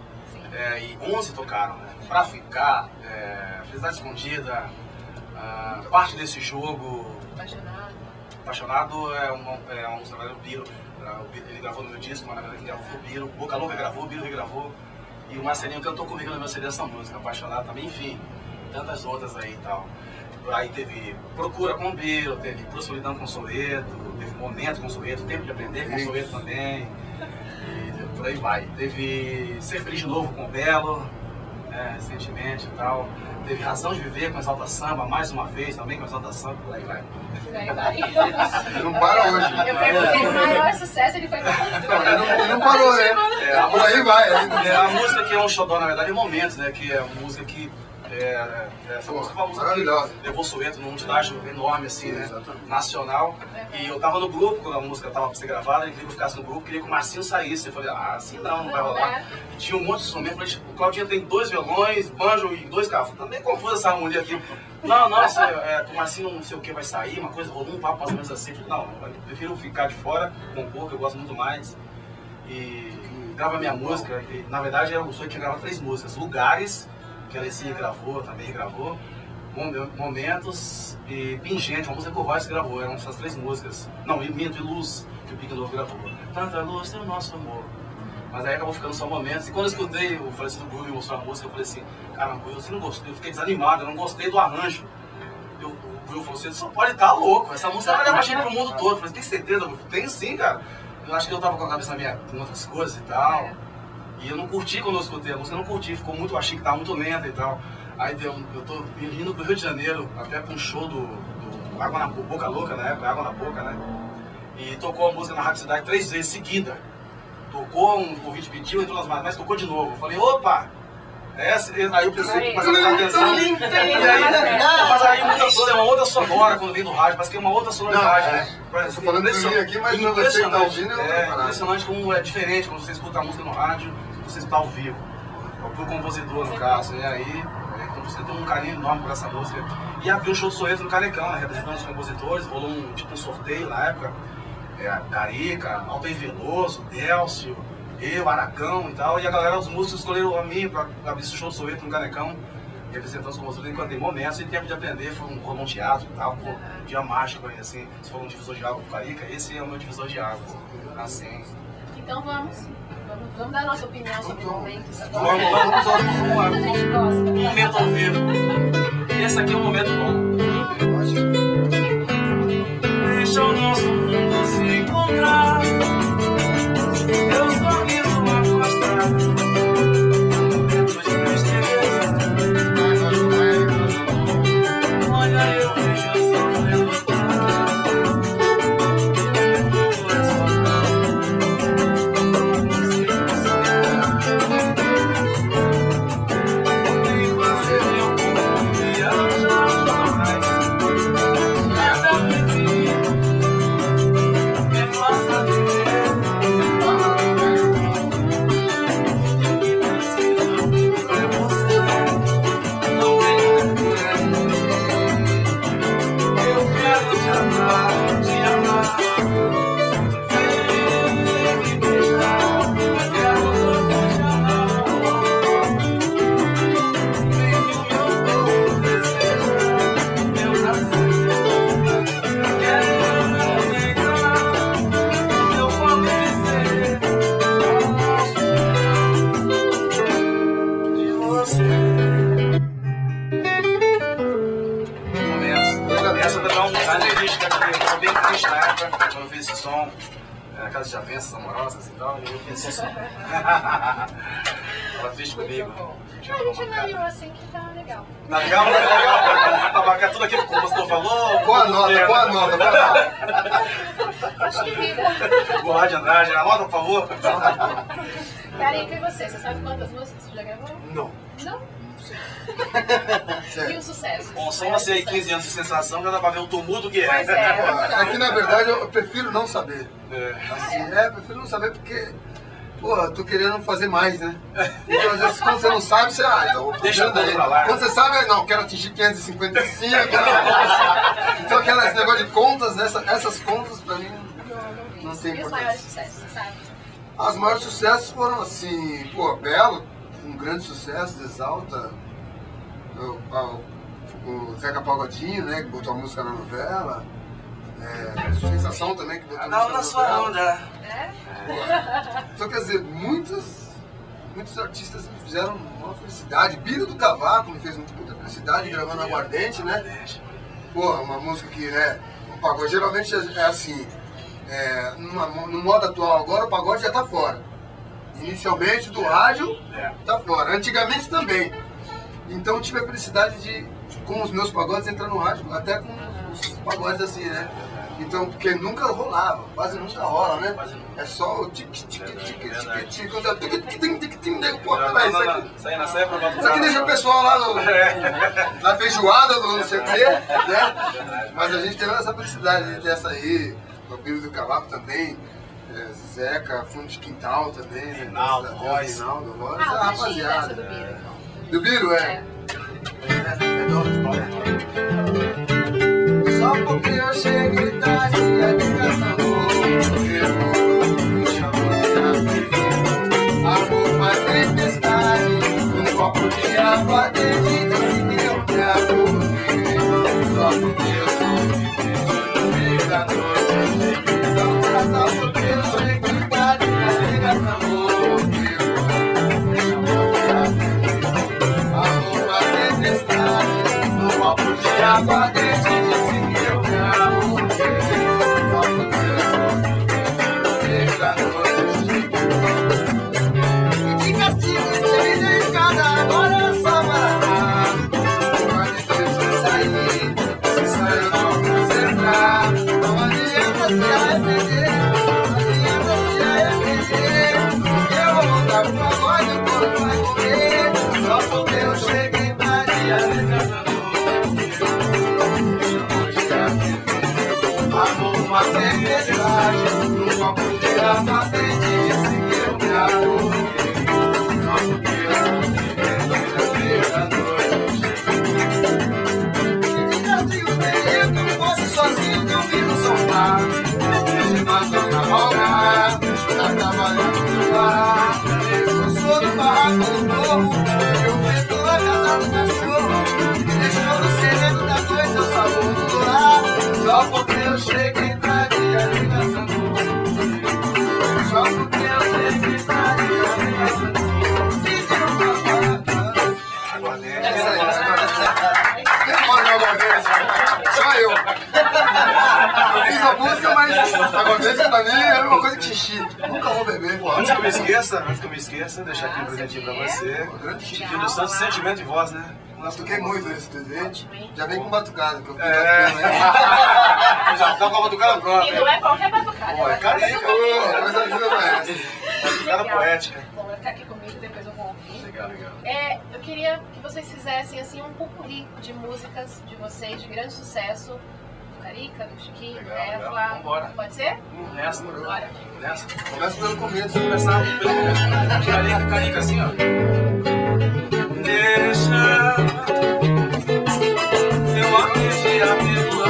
É, e onze tocaram, né? Pra Ficar, é, Felicidade Escondida, ah, Parte Desse Jogo. Apaixonado. Apaixonado é uma, é uma música, o Biro, ele gravou no meu disco, mas na verdade quem gravou foi o Biro. Boca Louca gravou, o Biro regravou. E o Marcelinho cantou comigo no meu C D essa música, Apaixonado também, enfim, tantas outras aí e tal. Aí teve Procura com o Biro, teve Por Solidão com o Soweto, teve Momento com o Soweto, Tempo de Aprender com o Soweto também. Por aí vai. Teve Ser Feliz de Novo com o Belo, né, recentemente e tal. Teve Razão de Viver com Exalta Samba, mais uma vez também com Exalta Samba, por aí vai. Por aí vai. Não para hoje. Eu perguntei o maior sucesso, ele foi pra Não, ele não, ele não parou, né? É, a Por aí vai. Aí. É a música que é um xodó, na verdade, é Momentos, né? Que é uma música que. É, essa Pô, música foi uma música maravilhosa. que levou o Soweto num estágio enorme, assim, né? Exatamente. Nacional. E eu tava no grupo, quando a música tava pra ser gravada, ele queria que eu ficasse no grupo, queria que o Marcinho saísse. Eu falei, ah, assim não, não vai rolar. E tinha um monte de instrumento, eu falei, tipo, o Claudinho tem dois violões, banjo e dois carros. Tá meio confusa essa harmonia aqui. Não, não, você, é, o Marcinho não sei o que vai sair, uma coisa, rolou um papo mais ou menos assim. Eu falei, não, eu prefiro ficar de fora, compor, que eu gosto muito mais. E grava minha música, que, na verdade eu sou que grava três músicas, Lugares, que a Alessia gravou, também gravou, Momentos e Pingente, uma música que o Royce gravou, eram essas três músicas. Não, e Minto e Luz, que o Pique Novo gravou. Tanta luz tem o nosso amor. Mas aí acabou ficando só Momentos. E quando eu escutei o falecido Bruno me mostrou a música, eu falei assim, caramba, você não gostou, eu fiquei desanimado, eu não gostei do arranjo. Eu, o Bruno falou, você só pode estar louco, essa música vai levar a gente pro mundo todo. Eu falei, tem certeza? Tem sim, cara. Eu acho que eu tava com a cabeça na minha, com outras coisas e tal. E eu não curti quando eu escutei a música, eu não curti, ficou muito, achei que tava muito lenta e tal. Aí deu, eu tô indo pro Rio de Janeiro, até pra um show do, do Água na Boca Louca, na época, Água na Boca, né? E tocou a música na Rádio Cidade três vezes seguida. Tocou, um convite pediu, entrou nas mas tocou de novo. Eu falei, opa! Essa, aí eu pensei que passava a atenção. E aí, mas aí muita coisa, é uma outra sonora quando vem do rádio, parece que é uma outra sonoridade, Não, é. né? Eu tô falando de mim aqui, mas não você que tá ouvindo, eu não é, tô impressionante como é diferente quando você escuta a música no rádio e você escuta ao vivo. Pro compositor, no caso, e aí, então você tem um carinho enorme por essa música. E abriu um show do Soweto no Canecão, né, representando os compositores, rolou um tipo um sorteio na época. É, Carica, Altair Veloso, Délcio, eu, Aracão e tal, e a galera, os músicos escolheram a mim pra abrir esse show do Soweto no Canecão. representando os compositores enquanto tem momentos, em tempo de aprender, foi um, rolou um teatro e tal, pô, um dia mágico, assim, se for um divisor de água com Carica, esse é o meu divisor de água, assim. Então vamos, vamos, vamos dar a nossa opinião sobre momentos agora. Vamos, vamos, vamos, vamos lá. A gente gosta. Um momento ao vivo. Esse aqui é um momento bom. Deixa o nosso mundo se encontrar. Eu sorriso afastado. Momentos de tristeza. Olha, eu vejo sofrendo quando eu fiz esse som, na casa de avenças amorosas e tal, eu fiz esse som. Ela triste comigo. A gente avaliou assim que tá legal. Tá legal? Tá legal? Tá bacana tudo aquilo que o compositor falou. Boa nota, boa nota, boa nota. Acho que vida. Boa Rádio Andrade, anota, por favor. Carica, e você? Você sabe quantas músicas você já gravou? Não. Não? E o sucesso? Bom, só você aí, quinze anos de sensação, já dá pra ver o tumulto que é. Pois é. É que na verdade eu prefiro não saber. É. Assim, é, prefiro não saber porque, porra, tô querendo fazer mais, né? Então às vezes quando você não sabe, você, ah, então deixa daí. pra lá. Quando você sabe, não, quero atingir quinhentos e cinquenta e cinco. Então aquelas negócio de contas, essa, essas contas pra mim não tem importância. E os maiores sucessos, você sabe? Os maiores sucessos foram assim, pô, Belo, um grande sucesso, Exalta, o, o, o Zeca Pagodinho, né, que botou a música na novela, é, Sensação também, que botou a música na sua novela. onda. É? Então, quer dizer, muitos, muitos artistas me fizeram uma felicidade. Bira do Cavaco me fez muita felicidade gravando Aguardente, né? Pô, uma música que, né, o pagode geralmente é assim, é, numa, no modo atual agora o pagode já tá fora. Inicialmente do rádio tá fora, antigamente também. Então tive a felicidade de, com os meus pagodes, entrar no rádio, até com os pagodes assim, né? Então, porque nunca rolava, quase nunca rola, né? É só o tic tic tic tic tic tic, quando é tic tic tic tic tic, nego, pô, peraí, isso aqui. Isso aí na série pra Isso aqui deixa o pessoal lá no, na feijoada, no não sei o quê, né? Mas a gente teve essa felicidade de ter essa aí, o Biro do Cavaco também. É, Zeca, Fundo de Quintal também, né? Reinaldo, Royce. Reinaldo, Royce, Ah, a o rapaziada. do Biro, então. Do Biro, é? É. É do Só porque eu cheguei tarde, a ligação me chamou de amor, mas tempestade, um copo de água dentro que eu quero ver. Só porque eu sou diferente no meio da noite. Só porque eu cheguei tarde, a ligação me chamou de amor, mas tempestade, um copo de água dentro que eu quero ver. Só porque eu sou diferente no meio da noite. De castigo, de escada, agora eu sou barato. Mas depois de sair, se sair eu não vou entrar. Não adianta se arrepender, não adianta se arrepender. Eu vou voltar pro pagode quando vai morrer. Só porque eu cheguei pra dia, a letra amor, uma tempestade, num copo de água quente, disse que eu me arruguei. Só porque eu não vivendo da noite. E de castigo teria que eu fosse sozinho, dormir no sofá. Hoje nós vamos namorar, tá trabalhando no bar. Eu sou do barraco do morro, eu vento a casa do cachorro. Só porque eu cheguei tarde a ligação do Só porque eu cheguei tarde a ligação do Agora é isso aí. Só eu. Eu fiz a música, mas agora pra mim era uma coisa que xixi. Nunca vou beber. Pô, antes que eu me esqueça, antes que eu me esqueça, deixar aqui um presentinho pra você. Chiquinho dos Santos, sentimento e voz, né? Nós toquei muito esse presente. Já vem com batucada, que eu fiquei É. Já tá com a batucada pronta. E não é qualquer batucada. Pô, é carinho, Mas a vida não é essa. Batucada poética. Bom, vai ficar aqui comigo, depois eu vou ouvir. Legal, legal. É, eu queria que vocês fizessem assim um pupurri de músicas de vocês, de grande sucesso. Do Carica, do Chiquinho, do Legal, Efla. legal. Vambora. Pode ser? Nessa, Bora. nessa. Começa pelo começo. Começar pelo começo. Carica, carica assim, ó. Deixa eu atingir a medula.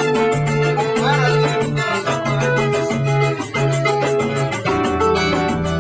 Para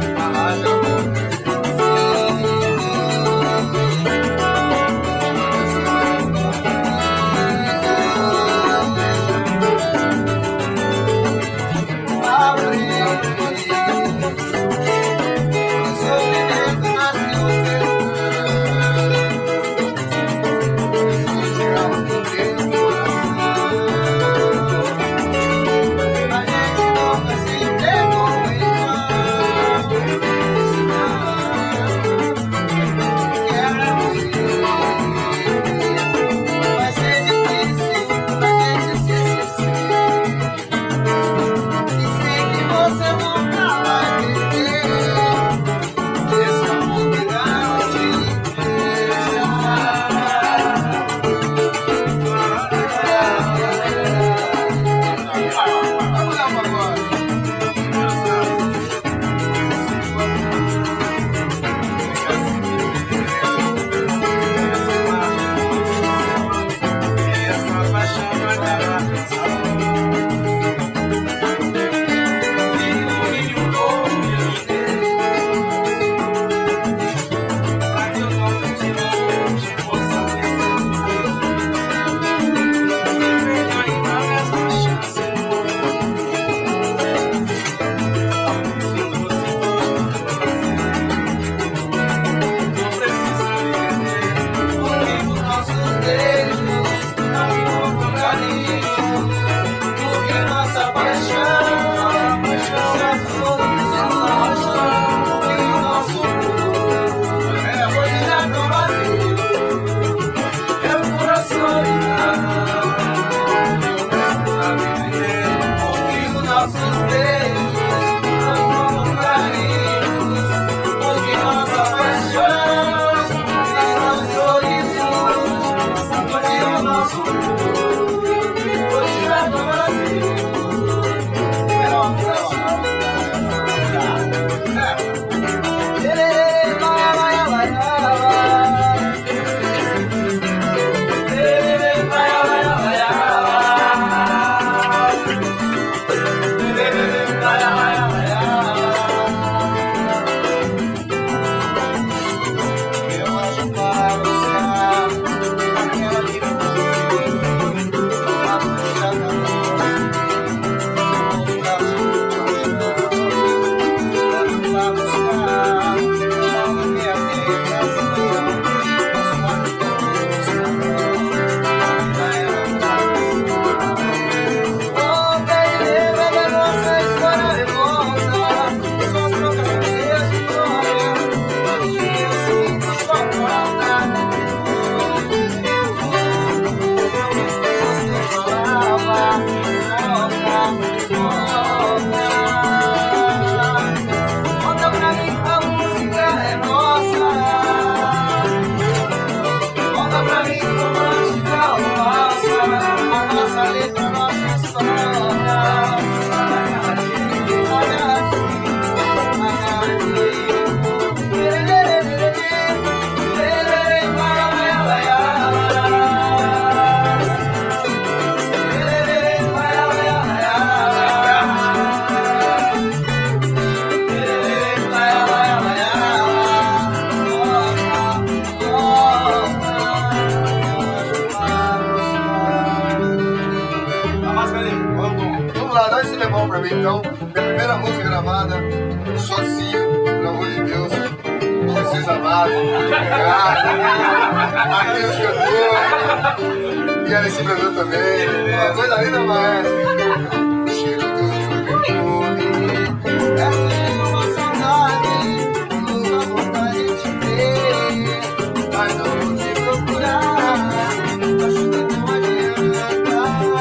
lá, dá esse bemol pra mim então. Minha primeira música gravada, sozinho, pelo amor de Deus. Vocês amados, obrigado. Aqui os cantores. E Alice Brandão também. Uma coisa linda, mas. Cheiro do perfume. É uma saudade, uma vontade de te ver. Mas não vou te procurar. Acho que não adianta.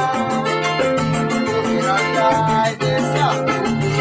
Vou vir atrás desse amor.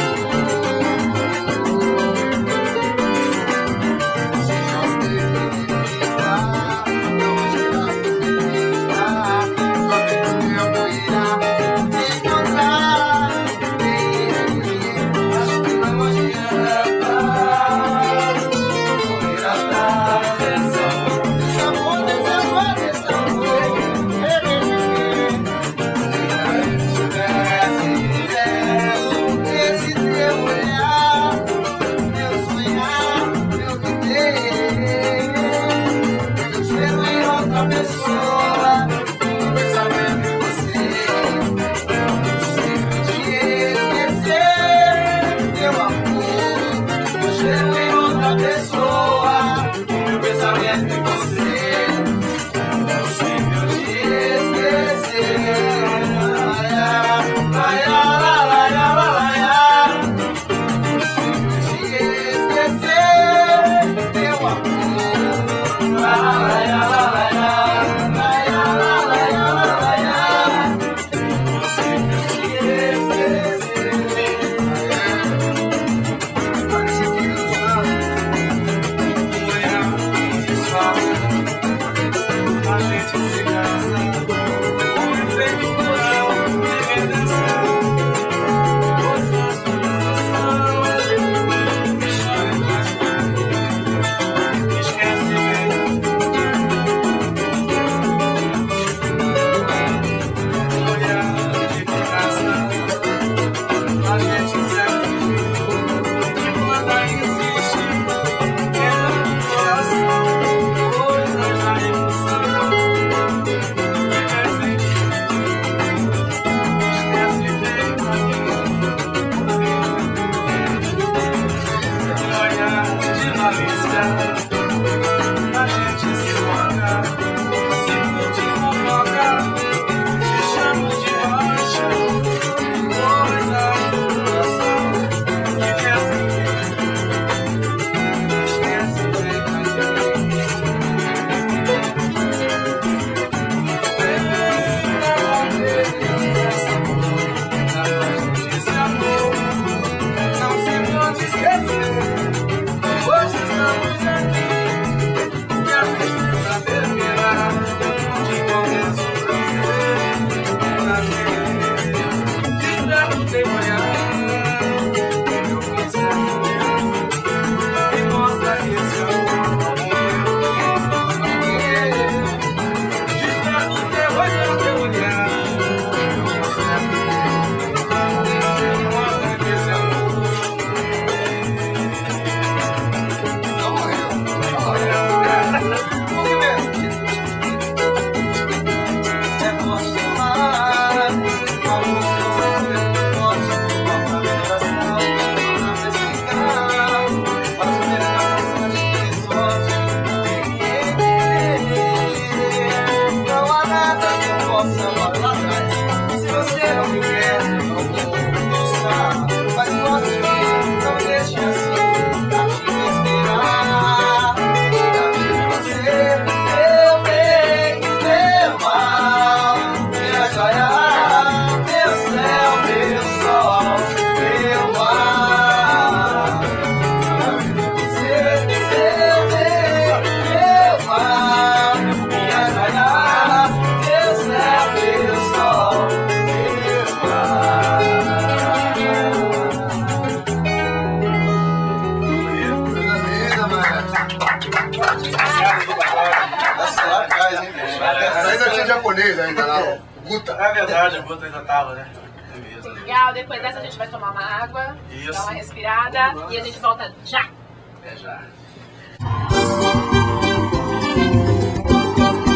Ainda tinha japonês ainda lá, o Guta. É verdade, o Guta ainda tava, né? É mesmo. Legal, depois dessa a gente vai tomar uma água, Isso. dar uma respirada e a gente volta já. É já.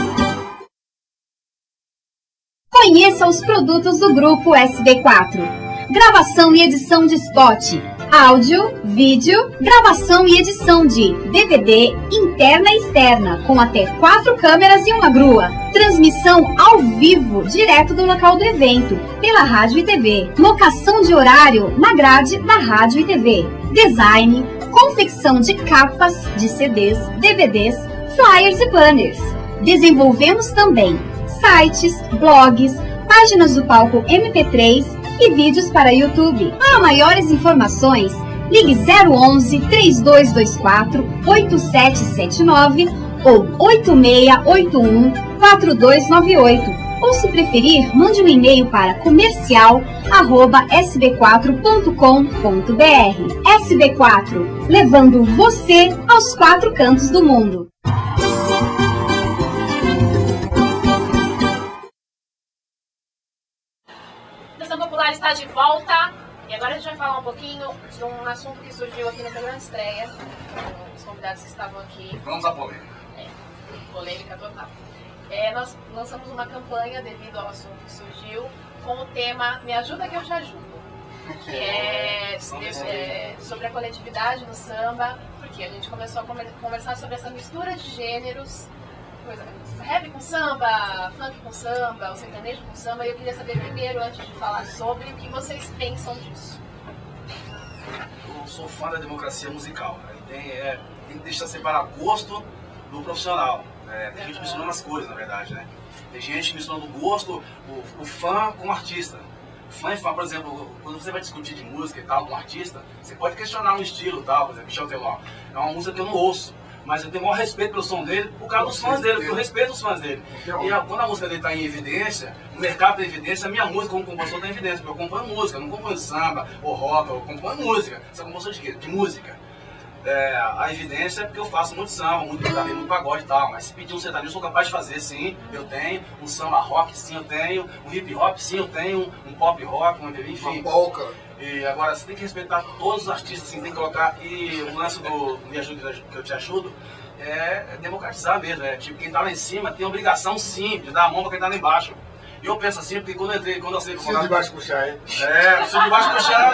Conheça os produtos do Grupo S B quatro. gravação e edição de spot, áudio, vídeo, gravação e edição de D V D interna e externa, com até quatro câmeras e uma grua. Transmissão ao vivo, direto do local do evento, pela rádio e T V. Locação de horário na grade da rádio e T V. Design, confecção de capas de C Ds, D V Ds, flyers e banners. Desenvolvemos também sites, blogs, páginas do palco M P três e vídeos para YouTube. Para maiores informações, ligue zero onze, três dois dois quatro, oito sete sete nove ou oito seis oito um, quatro dois nove oito. Ou, se preferir, mande um e-mail para comercial arroba s b quatro ponto com ponto b r. S B quatro, levando você aos quatro cantos do mundo. Expressão Popular está de volta e agora a gente vai falar um pouquinho de um assunto que surgiu aqui no programa de estreia, com os convidados que estavam aqui. Vamos à polêmica. É, polêmica total. É, nós lançamos uma campanha devido ao assunto que surgiu com o tema Me Ajuda Que Eu Te Ajudo, que é, é sobre a coletividade no samba, porque a gente começou a conversar sobre essa mistura de gêneros, coisa, rap com samba, funk com samba, o sertanejo com samba, e eu queria saber primeiro, antes de falar sobre, o que vocês pensam disso. Eu sou fã da democracia musical, né? tem, é, tem que deixar separar gosto do profissional. É, tem gente misturando as coisas, na verdade, né? Tem gente misturando o gosto, o, o fã com o artista. Fã e fã, por exemplo, quando você vai discutir de música e tal com um artista, você pode questionar um estilo e tal, por exemplo, Michel Teló. É uma música que eu não ouço, mas eu tenho o maior respeito pelo som dele por causa dos fãs dele, porque eu respeito os fãs dele. E a, quando a música dele está em evidência, o mercado está em evidência, a minha música como compositor está em evidência, porque eu componho música, eu não componho samba ou rock, eu componho música. Você é compositor de quê? De música. É, a evidência é porque eu faço muito samba, muito sertanejo, muito pagode e tal, mas se pedir um sertanejo eu sou capaz de fazer, sim, eu tenho, um samba rock, sim, eu tenho, um hip hop, sim, eu tenho, um pop rock, um M P B, enfim. Uma polca. E agora você tem que respeitar todos os artistas, assim, tem que colocar, e o lance do Me Ajuda Que Eu Te Ajudo é democratizar mesmo, é tipo, quem tá lá em cima tem a obrigação, sim, de dar a mão pra quem tá lá embaixo. E eu penso assim, porque quando eu entrei, quando eu assinei o contrato... de baixo puxar, hein? É, preciso de baixo puxar,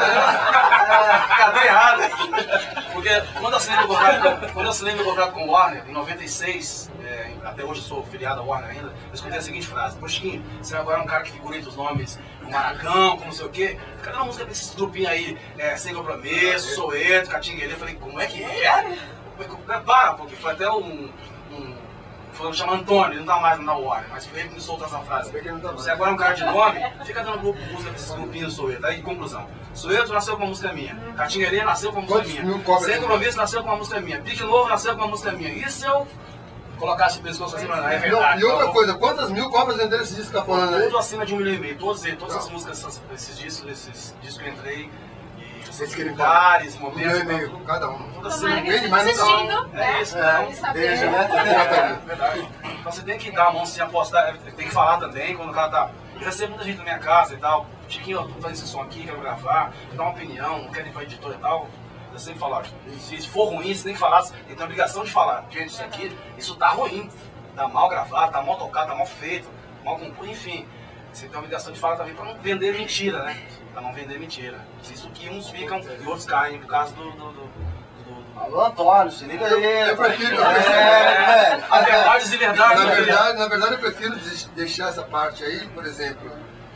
né? Cadê errado? Porque quando eu assinei meu contrato, quando eu assinei meu contrato com o Warner, em noventa e seis, é, até hoje eu sou filiado a Warner ainda, eu escutei a seguinte frase: Poxinho, você agora é um cara que figura entre os nomes do Maracão, como não sei o quê. Cadê uma música desses grupinhos aí, é, Sem Compromisso, Soweto, Catinguele? Eu falei, como é que é? Para, porque foi até um... um Foi me chamar Antônio, ele não tá mais na Warner, mas foi ele que me soltou essa frase. Você agora é um cara de nome, fica dando grupo, música desses grupinhos Soweto. Aí, conclusão. Soweto nasceu com uma música minha. Catinguele nasceu com uma música minha. Sem Compromisso nasceu com uma música minha. Pique Novo nasceu com uma música minha. E se eu colocasse o pescoço assim, é verdade. E outra coisa, quantas mil cópias venderam esse disco que tá falando aí? Tudo acima de um milhão e meio. Todos eles, todas as músicas, esses discos, esses discos que eu entrei. Vocês querem lugares, momentos, um meio, cada um. Tudo assim, bem mais assistindo, é isso, né? então, Deixa, né? É verdade. Então você tem que dar a mão sem apostar, tem que falar também quando o cara tá. Eu recebo muita gente na minha casa e tal. Chiquinho, eu tô fazendo esse som aqui, quero gravar, dar uma opinião, não quero ir pra editor e tal. Eu sempre falo, se for ruim, você tem que falar, você tem a obrigação de falar. Gente, isso aqui, isso tá ruim, tá mal gravado, tá mal tocado, tá mal feito, mal composto, enfim. Você tem a obrigação de falar também pra não vender mentira, né? Pra não vender mentira. Isso que uns ficam e outros caem por causa do... do, do, do... Alô, Antônio, se liga aí. Eu, eu prefiro... É, é, a verdade e verdade. Na verdade, na verdade, eu prefiro deixar essa parte aí, por exemplo,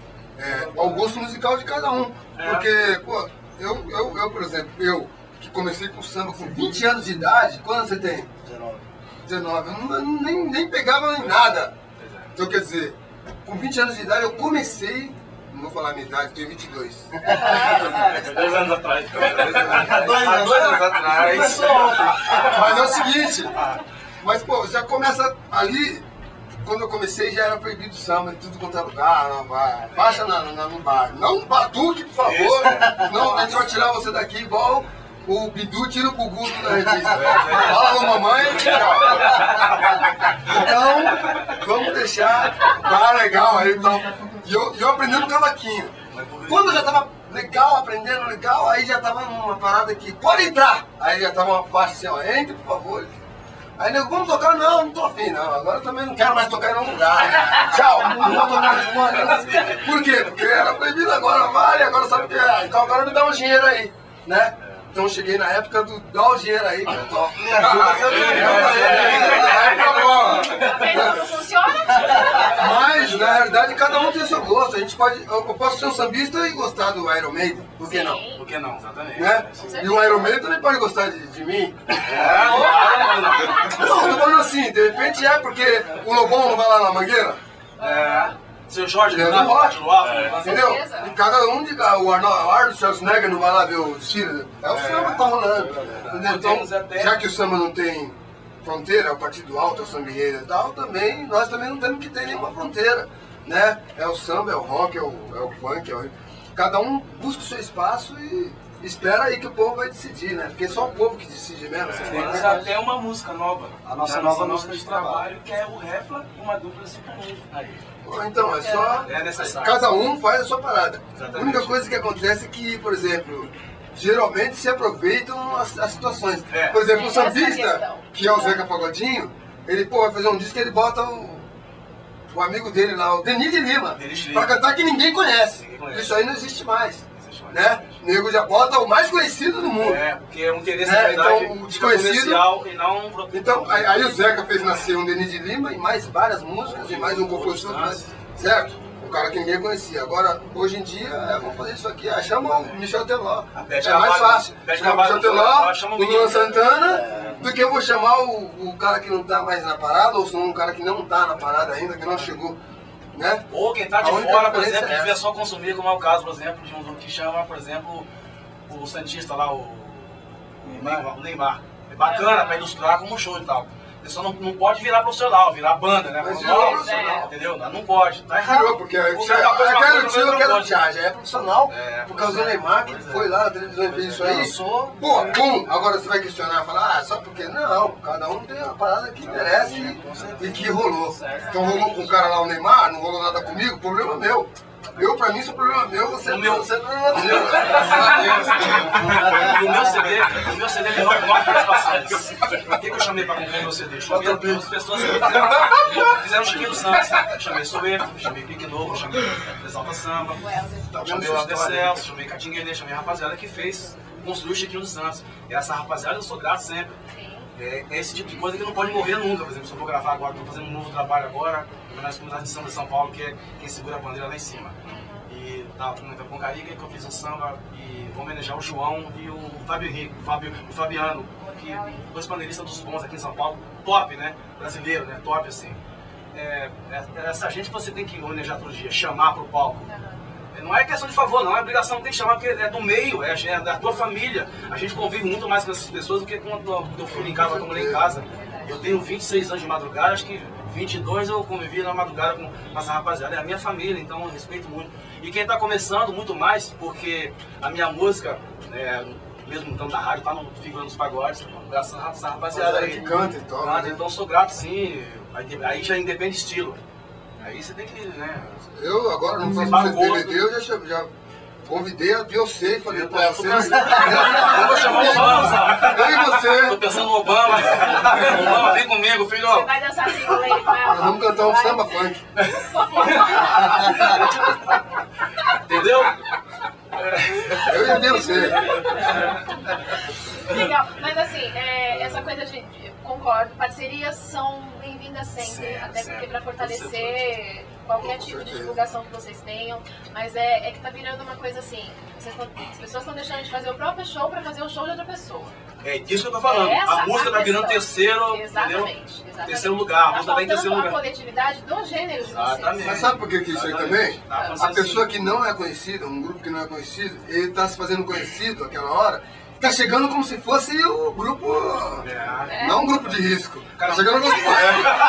é, ao gosto musical de cada um. É. Porque, pô, eu, eu, eu, por exemplo, eu que comecei com samba com vinte anos de idade, quando você tem? dezenove. dezenove. Eu não, nem, nem pegava em nada. Então, quer dizer, com vinte anos de idade eu comecei, não vou falar a minha idade, tenho vinte e dois. Dois anos atrás. Há dois anos atrás. Mas é o seguinte, mas pô, já começa ali, quando eu comecei já era proibido samba em tudo quanto é lugar, no bar. Baixa na, na, no bar. Não batuque, por favor. Isso. Não, a gente vai tirar você daqui igual o Bidu tira o Gugu da revista. Fala, mamãe, tchau. Então, vamos deixar tá legal aí. Então. E eu, eu aprendendo cavaquinho. Quando eu já tava legal, aprendendo legal, aí já tava numa parada que pode entrar. Aí já tava uma faixa assim, ó, entre, por favor. Aí nego, vamos tocar? Não, não tô afim, não. Agora também não quero mais tocar em nenhum lugar. Tchau, não vou tocar mais fora. Por quê? Porque era proibido, agora vale, agora sabe o que é. Então agora me dá um dinheiro aí, né? Então eu cheguei na época do dá o dinheiro aí, que eu toco. Não funciona? Mas, na realidade, cada um tem o seu gosto. A gente pode, eu posso ser um sambista e gostar do Iron Maiden, por que não? Por que não, exatamente. Né? E o Iron Maiden também pode gostar de, de mim. É, não, Não, eu tô falando assim, de repente é porque o Lobão não vai lá na Mangueira. é. Seu Jorge, É, não não pode. pode. Entendeu? E cada um de cá, o Arnold, o Arnold Schwarzenegger não vai lá ver o desfile. É o samba que tá rolando. Entendeu? Então, já que o samba não tem fronteira, é o partido alto, é o sambinheiro e tal, também, nós também não temos que ter nenhuma fronteira. Né? É o samba, é o rock, é o, é o funk, é o... Cada um busca o seu espaço e espera aí que o povo vai decidir, né? Porque é só o povo que decide mesmo. Assim, Temos né? até uma música nova. A nossa Já nova nossa música de trabalho. que é o Refla, uma dupla sertaneja. Aí. Então, é só. É necessário. Cada um faz a sua parada. Exatamente. A única coisa que acontece é que, por exemplo, geralmente se aproveitam as, as situações. É. Por exemplo, o Essa é a sambista, questão. que é o Zeca Pagodinho, ele pô, vai fazer um disco que ele bota o, o amigo dele lá, o Denis de Lima, Denis de Lima. pra cantar que ninguém conhece. Ninguém conhece. Isso aí não existe mais. Existe mais. Né? O nego já bota o mais conhecido do mundo. É, porque é um interesse É, na verdade então, o fica desconhecido- comercial e não um produto. Então, aí, aí o Zeca fez nascer um Denis de Lima e mais várias músicas e mais um compositor, mais, certo? Um cara que ninguém conhecia. Agora, hoje em dia, é, vamos fazer isso aqui. Ah, chama o Michel Teló. Beth É mais Carvalho- fácil. Beth Chama o Carvalho Michel foi lá, Teló, ela chama o o Luan menino. Santana, do que eu vou chamar o, o cara que não tá mais na parada, ou se não um cara que não tá na parada ainda, que não chegou, né? Ou quem tá de A única fora, por diferença exemplo, é que essa. vier só consumir, como é o caso, por exemplo, de um que chama, por exemplo, o Santista lá, o Neymar. O Neymar. É bacana pra ilustrar como show e tal. Ele só não, não pode virar profissional, virar banda, né? Mas Profissional, virou profissional. entendeu? Não pode. Tá errado. Virou, porque é Porque uma coisa- uma aquele coisa tio não que era pode. já, já é profissional, É, por causa do pois é, Neymar, que pois é. foi lá na televisão e fez isso aí. Lançou. Pô, pum, agora você vai questionar, falar, ah, só porque. Não, cada um tem uma parada que merece e, e que rolou. Então rolou com o cara lá, o Neymar, não rolou nada comigo, problema meu. Eu, pra mim, isso é problema meu, você, O meu- você é problema meu. E o meu C D, o meu C D tem nove nove participações. Por que, que eu chamei pra comprar meu C D? Chamei as pessoas que fizeram, fizeram o Chiquinho Santos. Chamei Soweto, chamei Pique Novo, chamei Exalta Samba, chamei o Helder Celso, chamei Catinguele, chamei a rapaziada que fez, construiu o Chiquinho dos Santos. E essa rapaziada eu sou grato sempre. É, é esse tipo de coisa que não pode morrer nunca. Por exemplo, se eu vou gravar agora, estou fazendo um novo trabalho agora, nas comunidades de Samba de São Paulo, que é quem segura a bandeira lá em cima. E tava comentando com o Carica que eu fiz um samba e vou homenagear o João e o Fábio Henrique, o, Fábio, o Fabiano, que dois panelistas dos bons aqui em São Paulo, top, né? Brasileiro, né? Top assim. É, é essa gente que você tem que homenagear todo dia, chamar pro palco. Não é questão de favor, não, é obrigação, tem que chamar porque é do meio, é, é da tua família. A gente convive muito mais com essas pessoas do que com o teu filho em casa, com a mulher em casa. Eu tenho vinte e seis anos de madrugada, acho que vinte e dois eu convivi na madrugada com essa rapaziada, é a minha família, então eu respeito muito. E quem está começando, muito mais, porque a minha música, é, mesmo estando na rádio, tá no, figurando nos pagodes, graças a essa rapaziada aí. Que canta e toca, Canta, né? então sou grato sim, aí, aí já independe de estilo. Aí você tem que, né... Eu agora no Você próximo marcou, D V D eu já, cha- já convidei a Beyoncé e falei pra ela, você Eu vou chamar o Obama. eu e você, Tô pensando no Obama. Obama, vem comigo, filho. Você vai dançar assim, Lei, com ela? nós vamos cantar um Vai. samba funk. Entendeu? Eu e a Beyoncé. Legal, mas assim, é, essa coisa de, de- concordo, parcerias são bem-vindas sempre, Sempre, até porque sempre. para fortalecer qualquer Com tipo de certeza. divulgação que vocês tenham, mas é, é que tá virando uma coisa assim, vocês tão- as pessoas estão deixando de fazer o próprio show para fazer o show de outra pessoa. É disso que eu tô falando. Essa A música é tá virando questão. terceiro, Exatamente, entendeu? exatamente. Terceiro lugar, a Tá música tá em terceiro faltando a lugar. coletividade do gênero de vocês. Exatamente. Mas sabe por que que isso aí também? Tá A acontecendo pessoa assim. que não é conhecida, um grupo que não é conhecido, ele tá se fazendo conhecido naquela hora, tá chegando como se fosse o grupo... É. Não um grupo de risco. Tá Cara, chegando como se fosse...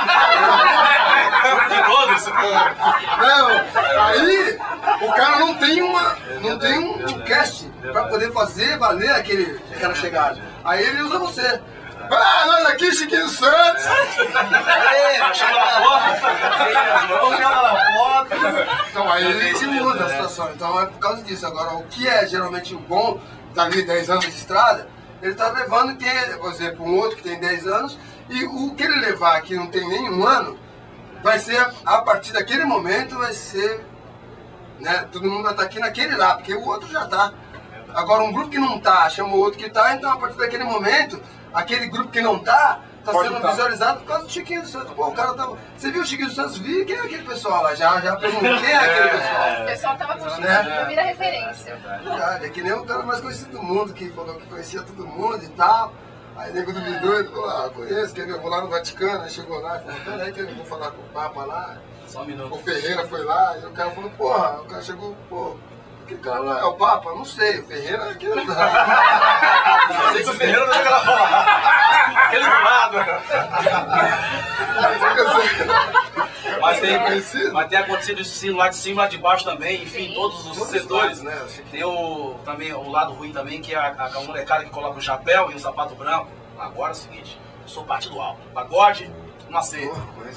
De todos. Não, aí o cara não tem uma, não tem um, um casting pra poder fazer valer aquele, aquela chegada. Aí ele usa você. Ah, nós aqui, Chiquinho Santos! Chama na foto. Vamos jogar na foto. Então aí ele se muda a situação. Então é por causa disso. Agora, o que é geralmente o bom, dali dez anos de estrada, ele tá levando que, por exemplo, um outro que tem dez anos, E o que ele levar que não tem nem um ano, vai ser, a partir daquele momento, vai ser, né, todo mundo vai estar aqui naquele lá, porque o outro já tá. Agora um grupo que não tá, chama o outro que tá, então a partir daquele momento, aquele grupo que não tá, tá Pode sendo tá. visualizado por causa do Chiquinho do Santos. Pô, o cara tava. Você viu o Chiquinho do Santos? Vi, quem é aquele pessoal lá? Já, já perguntou quem é aquele pessoal? O pessoal tava curtindo, É. vira referência. Verdade, é que nem o cara mais conhecido do mundo, que falou que conhecia todo mundo e tal. Aí nego duvidou, ele falou, ah, conheço, quer ver? Eu vou lá no Vaticano, aí chegou lá e falou, peraí que eu vou falar com o Papa lá. Só um minuto. O Ferreira foi lá, e o cara falou, porra, o cara chegou, pô, aquele cara lá é o Papa? Não sei, o Ferreira é aquele lá. Eu sei que o Ferreira não chega lá fora. Aquele do lado. Mas tem, mas tem acontecido isso sim, lá de cima, lá de baixo também, enfim, todos os setores, né? Tem o, também, o lado ruim também, que é a, a molecada que coloca um chapéu e um sapato branco. Agora é o seguinte, eu sou partido alto, pagode, não aceito.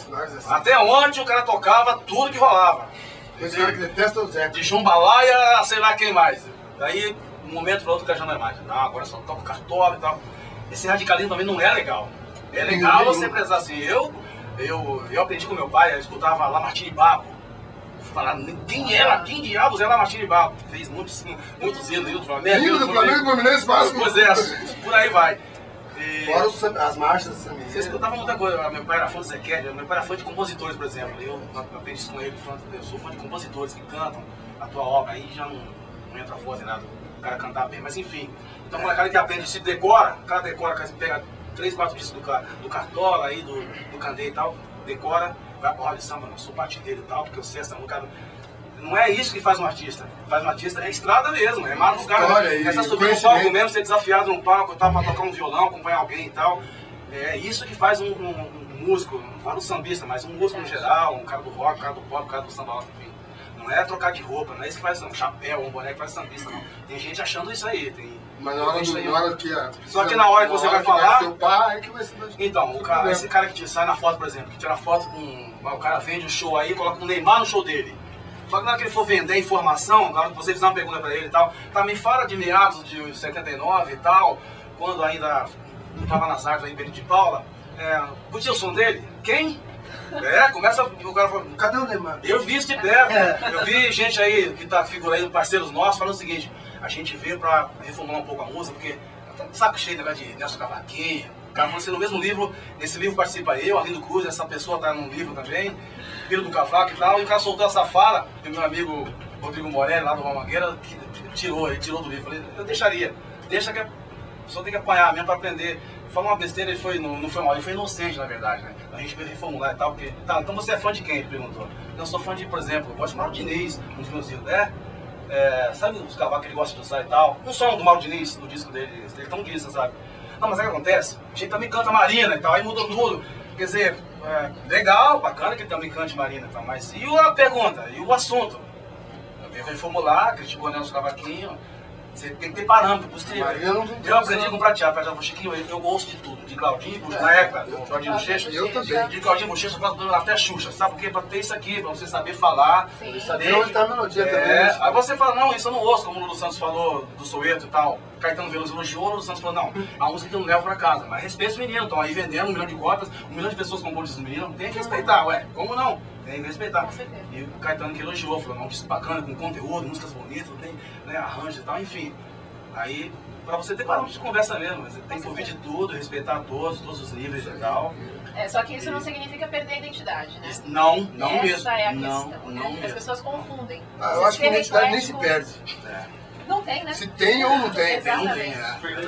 Até ontem o cara tocava tudo que rolava. Esse cara que detesta o Zé. De Chumbalaia a sei lá quem mais. Daí, de um momento para outro, o cara já não é mais. Não, agora só toca cartola e tal. Esse radicalismo também não é legal. É legal você prezar assim. Eu, eu, eu aprendi com meu pai, eu escutava Lamartine Babo. Falar, quem é lá? Quem diabos é Lamartine Babo? Fez muitos, muitos hinos do Flamengo. Hino do Flamengo, Fluminense, Vasco. Pois é, por aí vai. E... Fora os, as marchas também. Você escutava muita coisa. Meu pai era fã do Zé Kelly, meu pai era fã de compositores, por exemplo. Eu aprendi isso com ele, eu sou fã de compositores que cantam a tua obra. Aí já não, não entra a voz em nada, o cara cantar bem, mas enfim. Então, quando o cara que aprende, se decora, o cara decora, pega três, quatro discos do, do Cartola, aí, do, do Candê e tal, decora, vai pra roda de samba, eu sou partideiro e tal, porque eu sei essa música. Não é isso que faz um artista. Faz um artista é estrada mesmo, é madrugada. Essa subir no palco mesmo, ser desafiado no palco, tal, pra tocar um violão, acompanhar alguém e tal. É isso que faz um, um, um músico, não falo sambista, mas um músico no geral, um cara do rock, um cara do pop, um cara do samba alto, enfim. Não é trocar de roupa, não é isso que faz um chapéu, um boné que faz sambista, não. Tem gente achando isso aí. Tem, mas na hora, do, aí, na hora que a, Só que na hora que você vai falar. Vai pai, é que vai ser então, o cara, esse cara que te sai na foto, por exemplo, que tira foto com. O cara vende um show aí, coloca um Neymar no show dele. Só que na hora que ele for vender informação, na hora que você fizer uma pergunta pra ele e tal, também fala de meados de setenta e nove e tal, quando ainda não tava nas artes aí, Pedro de Paula. É, curtiu o som dele? Quem? É, começa o cara falando, cadê o Neymar? Eu vi isso de perto. Eu vi gente aí que tá figurando, parceiros nossos, falando o seguinte, a gente veio pra reformular um pouco a música, porque tá de saco cheio de Nelson Cavaquinho. O cara falou assim, no mesmo livro, nesse livro participa eu, Arlindo Cruz, essa pessoa tá num livro também, Filho do Cavaco e tal, e o cara soltou essa fala, e o meu amigo Rodrigo Morelli, lá do Mangueira, tirou, ele tirou do livro. Eu falei, eu deixaria, deixa que a pessoa tem que apanhar mesmo pra aprender. Falou uma besteira, ele foi, não, não foi mal, ele foi inocente, na verdade, né? A gente veio reformular e tal, porque... Tá, então você é fã de quem? Ele perguntou. Eu sou fã de, por exemplo, eu gosto de Mauro Diniz, um dos meus ídolos, né? É, sabe os cavacos que ele gosta de usar e tal? Um som do Mauro Diniz, do disco dele, ele tão disso, sabe? Não, mas é o que acontece, a gente também canta Marina e tal, aí mudou tudo. Quer dizer, é, legal, bacana que ele também cante Marina e tal, mas e a pergunta, e o assunto? Eu veio reformular, criticou o Nelson Cavaquinho. Você tem que ter parâmetro, por isso que eu, não eu aprendi com o prateado, prateado Chiquinho, eu, eu gosto de tudo, de Claudinho, na época, do Claudinho Bochecha, eu também, de Claudinho Bochecha, até Xuxa, sabe por quê? Pra ter isso aqui, pra você saber falar, Sim. saber onde tá a melodia é, também. Aí você fala, não, isso eu não ouço, como o Lulu Santos falou do Soweto e tal, Caetano Veloso elogiou, o Lulu Santos falou, não, a música que eu não levo pra casa, mas respeita os meninos, estão aí vendendo um milhão de cópias, um milhão de pessoas compõem esses meninos, tem que respeitar, ué, como não? Tem que respeitar. E o Caetano que elogiou, falou, não, disco bacana, com conteúdo, músicas bonitas, tem né, arranjo e tal, enfim. Aí, pra você ter parâmetro de conversa mesmo, você tem que ouvir de tudo, respeitar todos, todos os níveis e tal. É, só que isso não significa perder a identidade, né? Não, não Essa mesmo. Essa é a não, questão, não né? mesmo. As pessoas confundem. Ah, eu acho que a identidade nem se perde. É. Não tem, né? Se tem ou não tem. Exatamente. Não tem,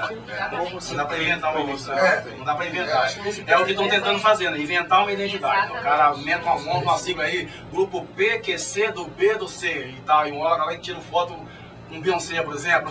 é. Não dá pra inventar uma identidade. É. Não dá pra inventar. É o que estão tentando fazer, né? Inventar uma identidade. Então, o cara mete uma, monta uma sigla aí, grupo P, Q, C, do B, do C e tal. E uma hora ela tira foto com Beyoncé, por exemplo.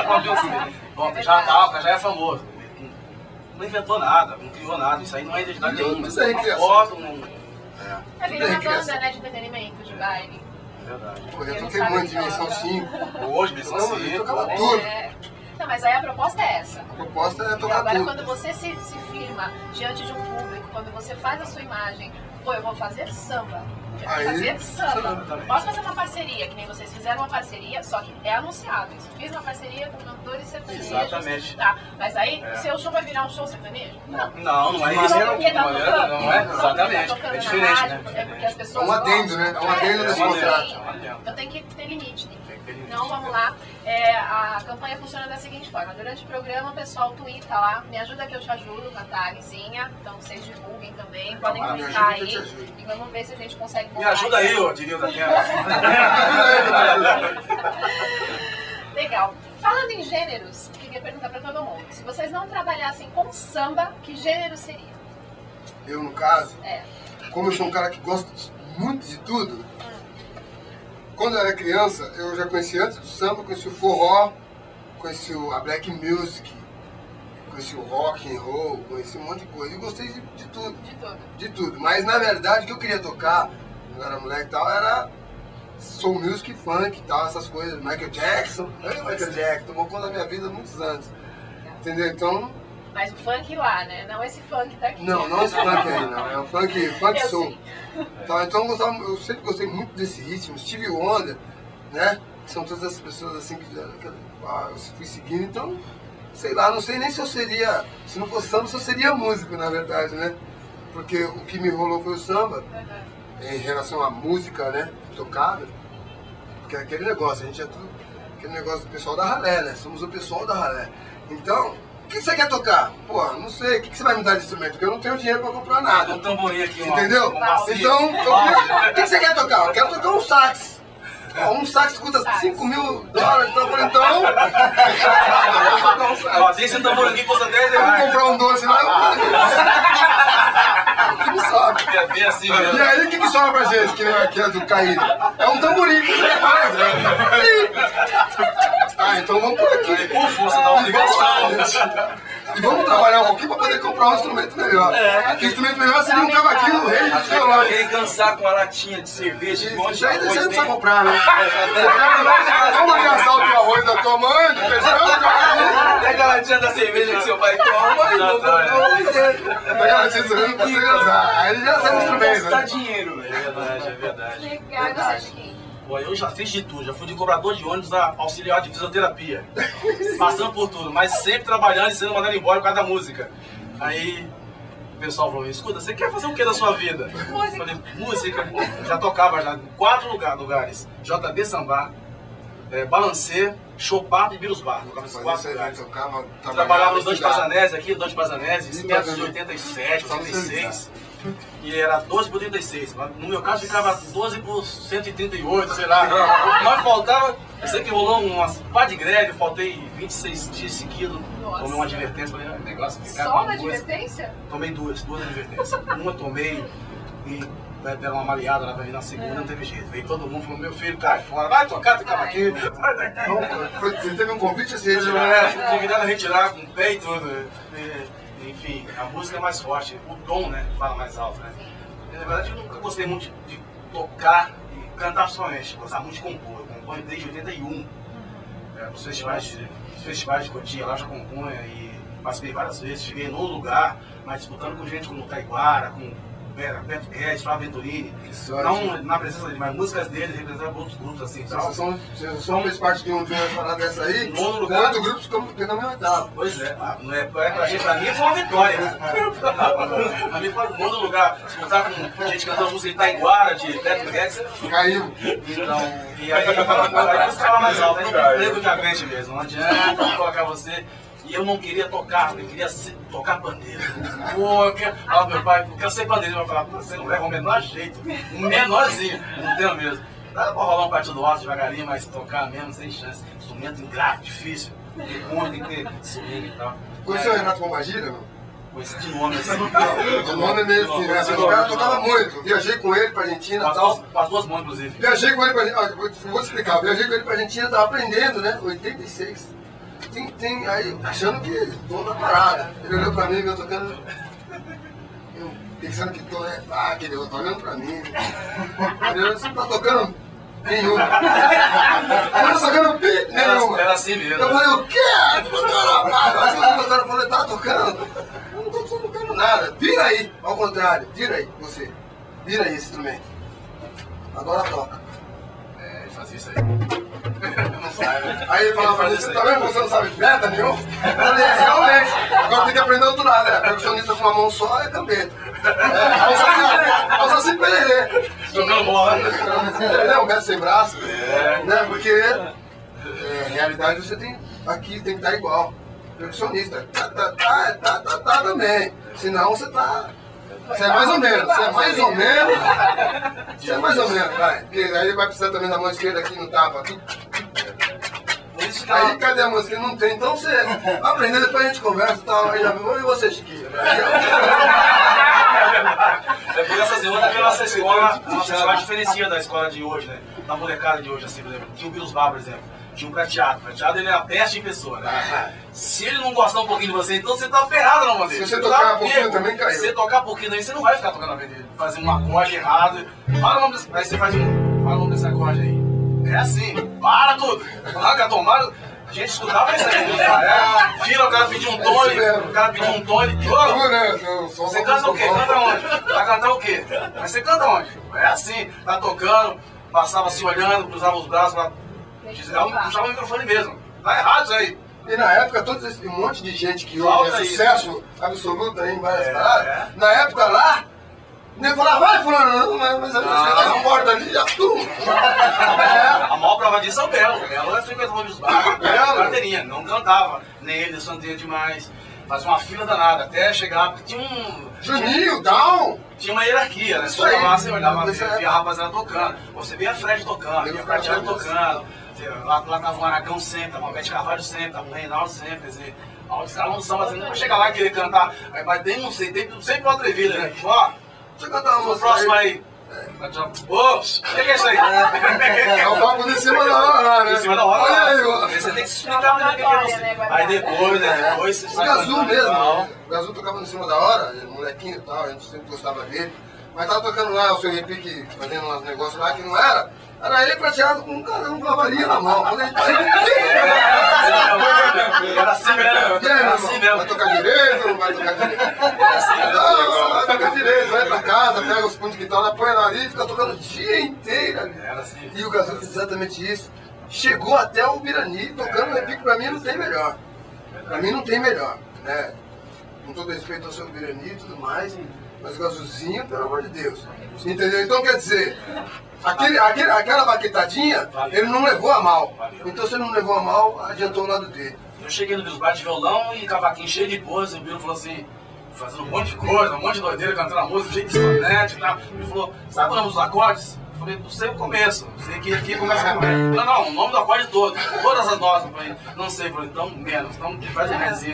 Bom, já tá, já é famoso. Não inventou nada, não criou nada. Isso aí não é identidade nenhuma. Isso é uma foto, não... É, é virou uma banda, né, de entretenimento, de baile. Verdade. Pô, eu toquei muito de dimensão cinco. Hoje, dimensão cinco. Eu tocava tudo. É. Não, mas aí a proposta é essa. A proposta é tocar e agora, tudo. quando você se, se firma diante de um público, quando você faz a sua imagem pô, eu vou fazer samba. Eu vou Aí, fazer samba. samba. Posso fazer uma parceria, que nem vocês fizeram uma parceria, só que é anunciado. Isso. Fiz uma parceria com cantores sertanejos. Exatamente. Tá. Mas aí, É. seu show vai virar um show sertanejo? Não. Não, não é Não, isso. porque tá Não é, tocando. não é, Não, exatamente. tá tocando É na diferente, rádio, né? É porque as pessoas É um adendo, gostam. né? É um adendo É, nesse é um contrato. adendo. É um adendo. Então tem que ter limite, né? Tem que ter limite. Então vamos lá. É, a campanha funciona da seguinte forma: durante o programa o pessoal twitta lá, me ajuda que eu te ajudo, com a tagzinha. Então vocês divulguem também, podem Ah, me twittar ajuda que eu aí. te ajudo. E vamos ver se a gente consegue Me montar ajuda isso. aí, ô, diria da terra. Legal. Falando em gêneros, queria perguntar pra todo mundo: se vocês não trabalhassem com samba, que gênero seria? Eu, no caso, É. como eu sou um cara que gosta muito de tudo, quando eu era criança, eu já conhecia antes do samba, conheci o forró, conheci o- a black music, conheci o rock and roll, conheci um monte de coisa. E gostei de, de tudo, De tudo. de tudo. Mas, na verdade, o que eu queria tocar, quando eu era moleque e tal, era soul music, funk e tal, essas coisas. Michael Jackson, olha o Michael Jackson, tomou conta da minha vida há muitos anos. Entendeu? Então, Mas o funk lá, né? Não esse funk daqui. não, não esse funk aí, não. É o funk, funk Eu soul. sei. Tá, então eu, gostava, eu sempre gostei muito desse ritmo, Stevie Wonder, né? São todas essas pessoas assim que, que ah, eu fui seguindo, então, sei lá, não sei nem se eu seria, se não fosse samba, se eu seria músico, na verdade, né? Porque o que me rolou foi o samba, Uhum. em relação à música, né? Tocada, porque é aquele negócio, a gente é tudo, aquele negócio do pessoal da ralé, né? Somos o pessoal da ralé. Então, o que você quer tocar? Pô, não sei, o que você vai me dar de instrumento? Porque eu não tenho dinheiro pra comprar nada. Um tamborim aqui, uma, Entendeu? uma bacia. Então, eu queria- o que você quer tocar? Eu quero tocar um sax. Ó, um sax custa cinco mil dólares, então eu falei, então. Eu vou tocar um sax. Ó, tem esse tamborim aqui que custa dez Eu vou reais. comprar um doce lá, eu o que me sobra? É bem assim E mesmo. aí, o que, que sobra pra gente, que, é- que é do caído? É um tamborim, que você faz, né? Ah, então vamos por aqui. Aí, por força da obrigação. E vamos trabalhar um pouquinho pra poder comprar um instrumento melhor. O instrumento melhor seria um cavaquinho no rei de violões. Quem cansar com a latinha de cerveja, de monte de Isso aí você arroz, não precisa tem- comprar, né? Vamos ameaçar o teu arroz da tua mãe, do feijão, Pega a latinha da cerveja que seu pai toma e não pega a tesoura pra você usar. Aí ele já sabe o instrumento, gastar né? dinheiro, velho. É verdade, é verdade. Legal, você de quem? Pô, eu já fiz de tudo, já fui de cobrador de ônibus a auxiliar de fisioterapia. Passando por tudo, mas sempre trabalhando e sendo mandado embora por causa da música. Aí o pessoal falou, escuta, você quer fazer o que da sua vida? Música. Falei, música. Já tocava já em quatro lugar- lugares. J B Sambá, é, Balancê, Chopar e Virus Bar. Tocava nesses quatro Você lugares. tocava, Trabalhava no Dante estudava. Pazanese aqui, Dante Pazanese, Isso, meados de tá oitenta e sete, Só oitenta e você seis. E era doze por trinta e seis. No meu caso ficava doze por cento e trinta e oito, sei lá. Mas faltava, eu sei que rolou umas pá de greve, faltei vinte e seis dias seguidos. Nossa. Tomei uma advertência, falei, ah, negócio ficar Só com uma a coisa. advertência? Tomei duas, duas advertências. Uma tomei e deram uma maleada lá pra mim, na segunda não teve jeito. Veio todo mundo falando, meu filho, cai fora, vai tocar, tocava aqui, sai daqui. Não, foi- Você teve um convite assim? Eu era, fui convidado a retirar com o pé e tudo. E, enfim, a música é mais forte, o tom, né, fala mais alto, né? E, na verdade, eu nunca gostei muito de, de tocar e cantar somente, gostava muito de compor. Eu componho desde oitenta e um, é, nos festivais, de- nos festivais de Cotia, lá eu já compunha e participei várias vezes. Cheguei no lugar, mas disputando com gente como Taiguara, com Beto Guedes, Flávio Venturini. Não na presença dele, mas músicas dele representavam outros grupos assim. Tal. Vocês são, vocês são fez parte de um de uma parada dessa aí? Nono lugar. Outro grupo ficou pegando a minha oitava. Pois é, ah, não é, pra, pra, gente, pra mim foi uma vitória. Pra mim foi um nono lugar. Disputar com gente cantando música de Taiguara, de Beto Guedes. Caiu. Então, e aí eu ficava mais alto, aí eu emprego diabetes mesmo. Não adianta colocar você. E eu não queria tocar, eu queria ser, tocar pandeiro. Pô, eu quero. Fala pro meu pai, eu quero ser pandeiro. Ele vai falar, pô, você não leva o menor jeito. Um menorzinho, não tenho mesmo. Dá pra rolar um partido alto devagarinho, mas tocar mesmo sem chance. Instrumento ingrato, difícil. Tem que ter muito, tem que ter swing e tal. Conheceu o Renato Pombagira, não? Conheci de nome assim. O nome é meio assim, né? O cara tocava muito. Viajei com ele pra Argentina Com e as tal. duas- com as duas mãos, inclusive. Viajei com ele pra Argentina. Vou vou te explicar. Viajei com ele pra Argentina, tava aprendendo, né? oitenta e seis. Tem, tem, aí, achando que tô na parada. Ele olhou pra mim, eu tocando. Eu pensando que tô, né? Ah, aquele outro tá olhando pra mim. Ele olhou, você não tá tocando nenhuma. Eu não tô tocando pi nenhuma. Era, era assim mesmo. Eu falei, o quê? Aí o cara falou, tá tocando? Eu não tô tocando nada. Vira aí, ao contrário, vira aí, você. vira esse instrumento. Agora toca. É, ele fazia isso aí. Não sabe, né? Aí ele falava pra mim, você tá vendo? Você não sabe merda nenhuma? Eu falei, é, realmente. Agora tem que aprender outro lado, né? Percussionista com uma mão só é gambeta. É, eu só sem pererê. Jogando bola. Entendeu? Um metro sem braço. É. Né? Porque, é, realidade, você tem, aqui tem que estar igual. Percussionista. Tá, tá, tá, tá, tá, tá também. Senão você tá... Você é mais ou menos, você é mais ou menos. Você é mais ou menos, vai. Porque aí vai precisar também da mão esquerda aqui no tapa. Aí cadê a música? Não tem, então você vai aprender, depois a gente conversa e tal. Aí já viu, e você, Chiquinho? É por essa segunda que a nossa escola, a nossa escola diferencia da escola de hoje, né? Da molecada de hoje, assim, por exemplo. Tinha o Vírus Bar, por exemplo. Tinha um prateado. O prateado ele é a peste em pessoa, né? Se ele não gostar um pouquinho de você, então você tá ferrado na mão dele. Se você tocar um pouquinho também caiu. Se você tocar um pouquinho daí, você não vai ficar tocando na vez dele. Fazer um acorde errado. Fala o nome desse, aí você faz um. Fala o nome desse acorde aí. É assim, para tudo. Arranca a tomada. A gente escutava isso aí, né? É, fila, o cara pediu um tom, o cara pediu um tom, ele ô, você canta o quê? Canta onde? Vai cantar o quê? Mas você canta onde? É assim, tá tocando, passava assim olhando, cruzava os braços pra desligar, puxava o microfone mesmo. Tá errado isso aí. E na época, todo esse um monte de gente que hoje é sucesso absoluto aí em várias paradas, na época lá, nem falava, vai fulano, mas, mas a música não importa ali, já tum. É, a maior prova disso é o Belo. O Belo é frequentador dos bares, carteirinha, não cantava, nem ele, Santeia demais. Fazia uma fila danada, até chegar, porque tinha um... Juninho, Down! Tinha uma hierarquia, né? Você olhava, você olhava, você via a rapaziada tocando, você via a Fred tocando, via a Prateado tocando, lá, lá tava o Aragão sempre, tava o Bete Carvalho sempre, tava o Reinaldo sempre, quer dizer, os caras não são assim, não vai chegar lá e querer cantar, aí, mas tem, não sei, tem sempre uma atrevida, né? Ó, deixa eu cantar uma música próximo aí. Ops, o que é isso aí? É o papo de cima da hora, né? De cima da hora. Olha aí, ó. Você tem que se explicar pra ele o que é você. Aí depois, né? Depois você O Gazu mesmo, né? O Gazu tocava em cima da hora, molequinho e tal, a gente sempre gostava dele. Mas tava tocando lá, o seu Repique fazendo uns negócios lá que não era. Era ele prateado com um cara, uma varinha na mão. Quando a gente era assim mesmo. Era assim mesmo. Vai tocar direito, não vai tocar direito? Não, vai tocar direito, vai pra casa, pega os pontos de guitarra, põe ali e fica tocando o dia inteiro ali. Era assim. E o Gazu fez exatamente isso. Chegou até o Birani tocando o Repique, pra mim não tem melhor. Pra mim não tem melhor, né? Com todo respeito ao seu Birani e tudo mais, mas o Gazuzinho, pelo amor de Deus. Entendeu? Então quer dizer, aquele, aquele, aquela baquetadinha, ele não levou a mal. Então se ele não levou a mal, adiantou o lado dele. Eu cheguei no Vírus Bar de violão e cavaquinho cheio de coisa, o Biro falou assim, fazendo um monte de coisa, um monte de doideira, cantando a música, cheio de sonete e tal. Ele falou, sabe o nome dos acordes? Eu falei, não sei o começo, sei que aqui começa com ele. Não, não, o nome do acorde todo, todas as notas. Eu falei, não sei, eu falei, então menos, então faz um rezinho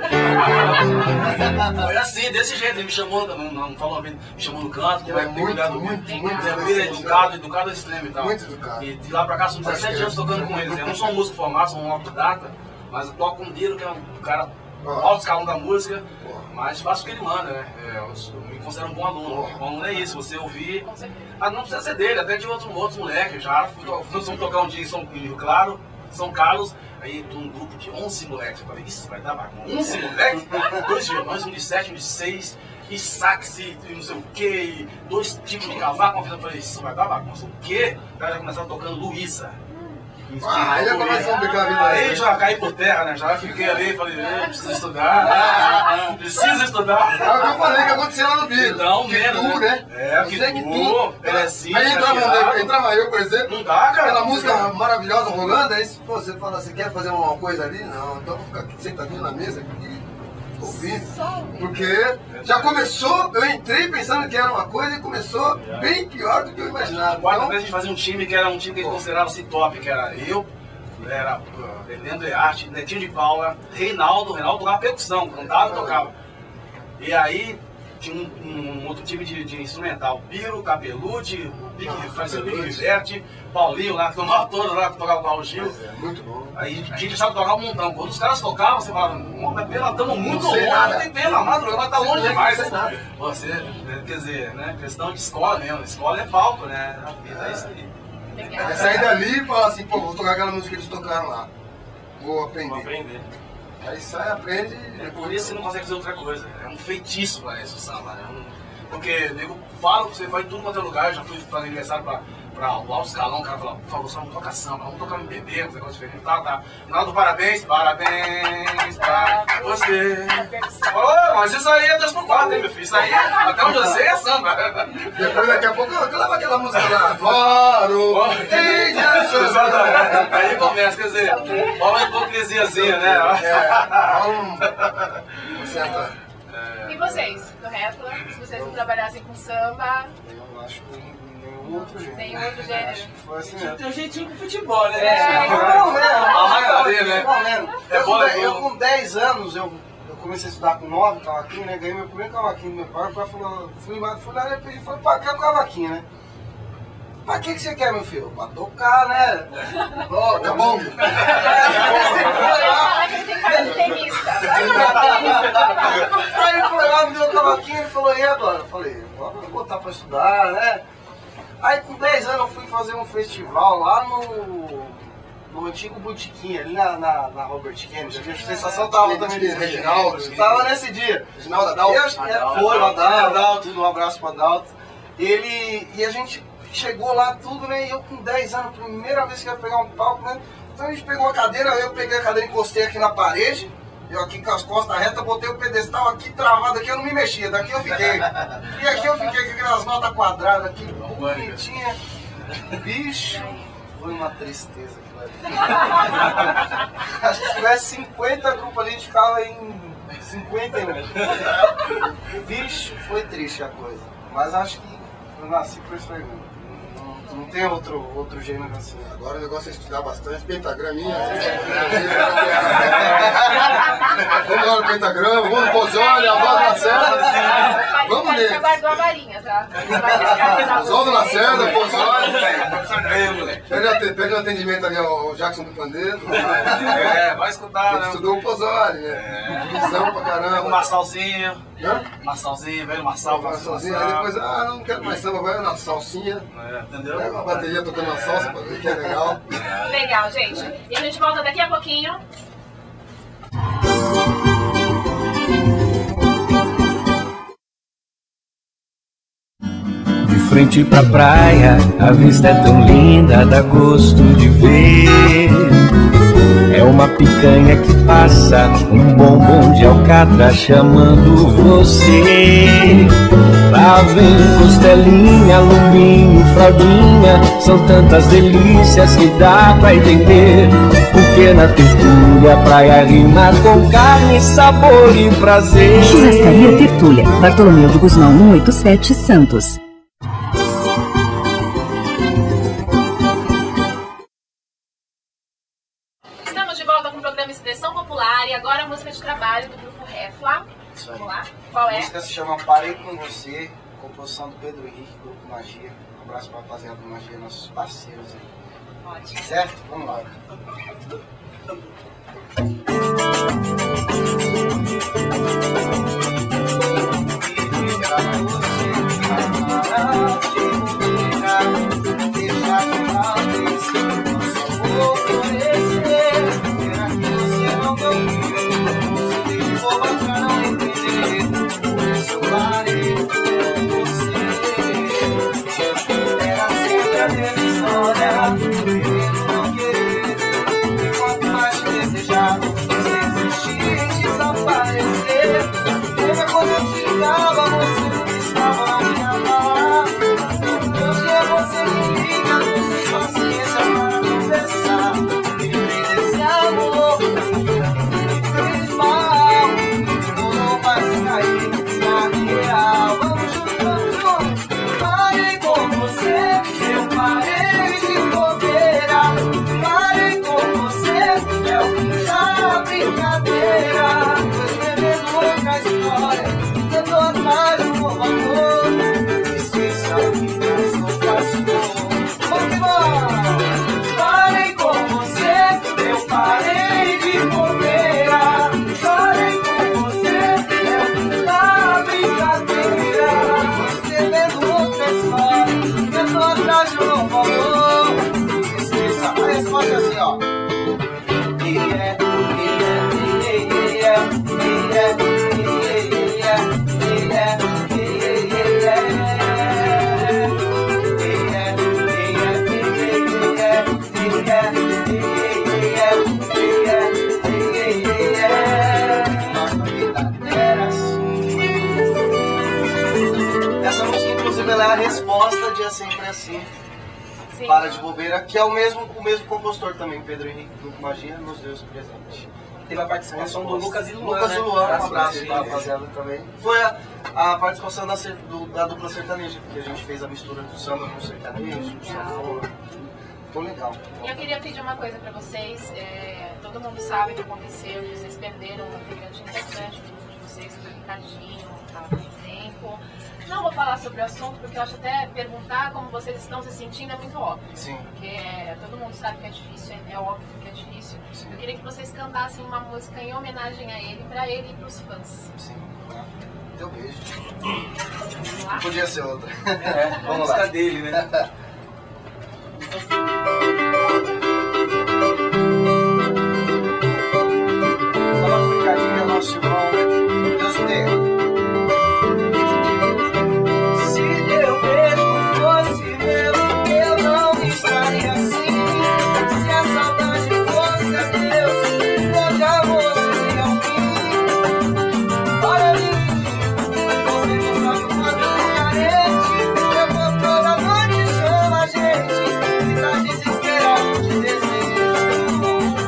aqui. Foi assim, desse jeito, ele me chamou, não, não falou, me chamou no canto, que vai ter cuidado muito, muito, ele é educado, educado ao extremo e tal. Muito educado. E de lá pra cá, são dezessete anos tocando com eles. Eu não sou um músico formado, sou um autodidata, mas eu toco com um Biro, que é um cara alto escalão da música, mas faço o que ele manda, né? É, eu, eu me considero um bom aluno. Bom aluno é isso, você ouvir. Ah, não precisa ser dele, até de outro, outros moleques. Já nós vamos tocar um dia em São Rio Claro, São Carlos, aí um grupo de onze moleques. Eu falei, isso vai dar bagunça. onze moleques? Dois violões, um de sete, um de seis, e sax e, e não sei o que, dois tipos de cavaco. Eu falei, isso vai dar bagunça. O quê? O cara já começaram tocando Luísa. Ah, aí já começou a brincar a vida aí. Aí já caí por terra, né? Já fiquei ali e falei, eu preciso estudar, preciso estudar. É o que eu falei que aconteceu lá no Biro. Então, que menos, tu, né? É, que Você que tu, tu. Perecinha, Aí entrava, entrava eu, por exemplo. Não dá, cara. Aquela música maravilhosa rolando, aí pô, você fala, você quer fazer uma coisa ali? Não, então vou ficar aqui sentadinho na mesa aqui, ouvindo. Porque já começou, eu entrei pensando que era uma coisa e começou bem pior do que eu imaginava. Quarta vez a gente fazia um time que era um time que considerava-se top, que era eu, era uh, Leandro Earte, Netinho de Paula, Reinaldo, Reinaldo tocava percussão, cantava e tocava. E aí tinha um, um, um outro time de, de instrumental, Piro, Capelude, fazia o Pique Viverte, Paulinho lá, que tomava todas lá, que tocava com o Raul Gil. É, muito bom. Aí a gente sabe tocar um montão. Quando os caras tocavam, você falava, mas pela, estamos muito longe, não tem pena, madrugada, mas tá longe demais. Você, quer dizer, né, questão de escola mesmo, escola é palco, né, a vida é isso aí. É sair dali e falar assim, pô, vou tocar aquela música que eles tocaram lá. Vou aprender. Vou aprender. Aí sai, aprende É por isso que você não consegue fazer outra coisa. É um feitiço para isso, o samba. É um... Porque nego fala que você vai em tudo quanto é lugar, eu já fui fazer aniversário pra, pra o alto escalão, o cara falou, por favor, só não toca samba, vamos tocar M P B, um negócio diferente, tá, tá. Na hora do parabéns, parabéns pra você. Oh, mas isso aí é dois por quatro, hein, meu filho? Isso aí, até onde eu sei, é samba. Depois, daqui a pouco, eu leva aquela música lá, adoro. Aí começa, quer dizer, uma hipocrisiazinha, né? É, um... certa... E vocês, do Réfla, se vocês não trabalhassem com samba? Eu acho que nenhum outro gênero. Nenhum outro gênero. Acho que foi assim mesmo. Tem um jeitinho com futebol, né? É, não, né? né? Não, né? É Eu, bom, com é dez- eu bom. com dez anos, eu, eu comecei a estudar com nove cavaquinho, né? Ganhei meu primeiro cavaquinho do meu pai. O pai falou, fui lá, fui lá e pedi, falou, pra cá o cavaquinho, né? Pra que que você quer, meu filho? Pra tocar, né? Ó, tá bom. Fala que ele tem cara de tenista. Aí ele foi lá, me deu o cavaquinho, ele falou, e agora? Eu falei, vou botar pra estudar, né? Aí com dez anos eu fui fazer um festival lá no, no antigo Botiquim, ali na, na, na Robert Kennedy. A sensação tava também nesse dia. Reginaldo. Tava nesse dia. Reginaldo Adalto. Eu acho que é, foi, o Adalto, um abraço pro Adalto. Ele, e a gente chegou lá tudo, né? E eu com dez anos, primeira vez que eu ia pegar um palco, né? Então a gente pegou uma cadeira, eu peguei a cadeira, encostei aqui na parede. Eu aqui com as costas retas, botei o pedestal aqui travado aqui, eu não me mexia, daqui eu fiquei. E aqui eu fiquei com aquelas notas quadradas aqui, bonitinha. Bicho, foi uma tristeza aquilo ali. Acho que se tivesse cinquenta grupos ali, a gente ficava em cinquenta e um. Bicho, foi triste a coisa. Mas acho que eu nasci por isso aí. Não tem outro, outro gênero assim. Agora o negócio é estudar bastante, pentagraminha. Vamos lá no pentagrama, vamos no Pozzoli, a voz da Lacerda. Vamos Ele já nele. guardou a varinha, tá? Ele vai fiscalizar Sol do vocês. Lacerda, Pozzoli. Aí, moleque. Pede aten- pede um atendimento ali ao Jackson do Pandeiro. É, vai escutar, Ele né? estudou o Pozzoli, né? Visão pra O caramba. Marçalzinho, Hã? Marçalzinho, velho Marçal, Vai vai sozinho, aí depois, ah, não quero mais samba, vai na salsinha. É, entendeu? Pega uma bateria tocando uma salsa pra ver que é legal. Legal, gente. E a gente volta daqui a pouquinho. De frente pra praia, a vista é tão linda, dá gosto de ver. É uma picanha que passa, um bombom de alcatra chamando você. Lá vem costelinha, lombinho, fraldinha, são tantas delícias que dá pra entender. Porque na Tertúlia a praia rima com carne, sabor e prazer. Churrascaria Tertúlia, Bartolomeu do Guzmão cento e oitenta e sete, Santos. Estamos de volta com o programa Expressão Popular e agora a música de trabalho do grupo Réfla. Isso aí. Vamos lá? Qual A é? música se chama Parei Com Você, composição do Pedro Henrique, Grupo Magia. Um abraço para a rapaziada do Magia, nossos parceiros aí. Ótimo. Certo? Vamos lá. Era sempre a mesma história, querendo não querer. dia sempre assim. Sim. Para de bobeira, que é o mesmo, o mesmo compositor também, Pedro Henrique do Magia, nos deu esse presente. Teve a participação do Lucas e Luan, Lucas né? e Luan, um Das abraço pra parcerias. rapaziada também. Foi a, a participação da, ser- do- da dupla sertaneja, porque a gente fez a mistura do samba com o sertanejo, do sanfona. Ficou legal. E eu queria pedir uma coisa pra vocês. É, todo mundo sabe o que aconteceu, que vocês perderam um integrante importante do grupo de vocês, que foi o Ricardinho, há muito tempo. Não vou falar sobre o assunto, porque eu acho até perguntar como vocês estão se sentindo é muito óbvio. Sim. Porque é, todo mundo sabe que é difícil, é, é óbvio que é difícil. Sim. Eu queria que vocês cantassem uma música em homenagem a ele, pra ele e pros fãs. Sim. Deu beijo. Vamos lá? Podia ser outra. É, a Vamos música lá. dele, né? Fala pro Ricardinho, nosso irmão. Deus o tenha. Se meu beijo fosse meu, eu não estaria assim. Se a saudade fosse a Deus, todo amor seria um fim. Para mim, você não sabe o quanto eu tô carente. Eu vou toda noite, chama a gente, e tá desesperado de desejo.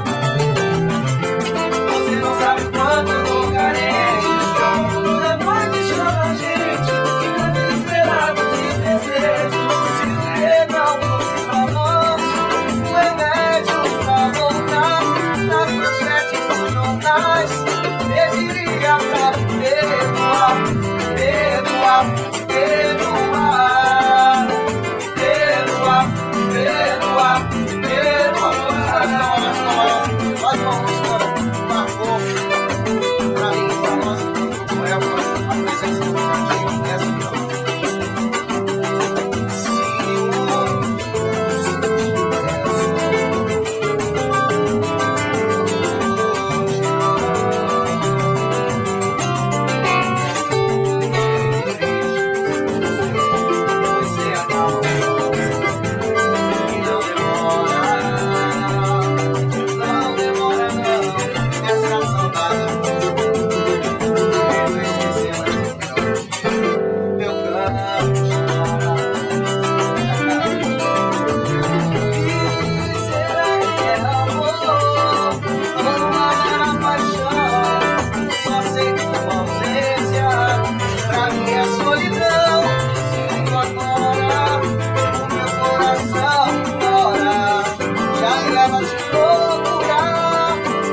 Você não sabe o quanto eu tô carente. Toda noite chama a gente, fica desesperado de desejo. Se o legal fosse pra nós, o remédio pra voltar, nas manchetes dos jornais, pediria pra perdoar, perdoar, perdoar, perdoar, perdoar, perdoar. Faz uma música, marcou pra mim, pra nós, pro Elba, a presença do Ricardinho, essa não. Se você acalma e não demora, não demora não, essa saudade eu esqueci, mas meu canto chora. E será que é amor ou amar a paixão? Só sei que uma ausência pra mim é solidão. Sinto agora o meu coração embora, já leva te procurar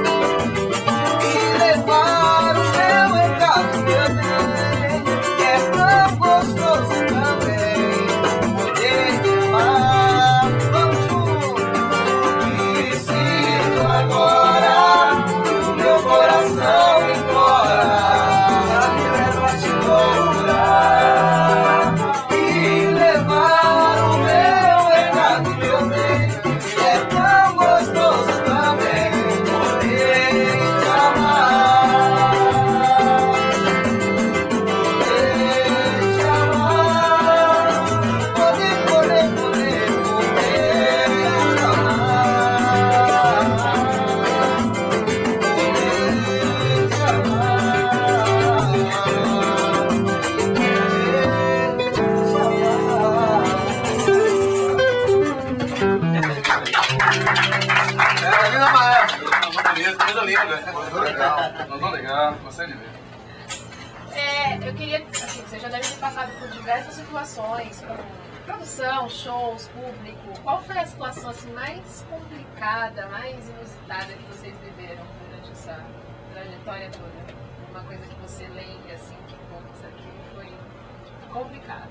e levar o meu recado, meu bem. É tão gostoso também poder te amar. Vamos juntos. E sinto agora o meu coração embora, me leva a te procurar e levar o meu recado, meu bem. É tão gostoso também poder te amar, poder te amar, poder, poder, poder, poder te amar, poder te É, linda maestra. Coisa linda. Mandou legal. Mandou legal. Gostei de ver. É, eu queria, assim, você já deve ter passado por diversas situações, com produção, shows, público. Qual foi a situação assim, mais complicada, mais inusitada que vocês viveram durante essa trajetória toda? Uma coisa que você lembra, assim, que pô, isso aqui foi complicado.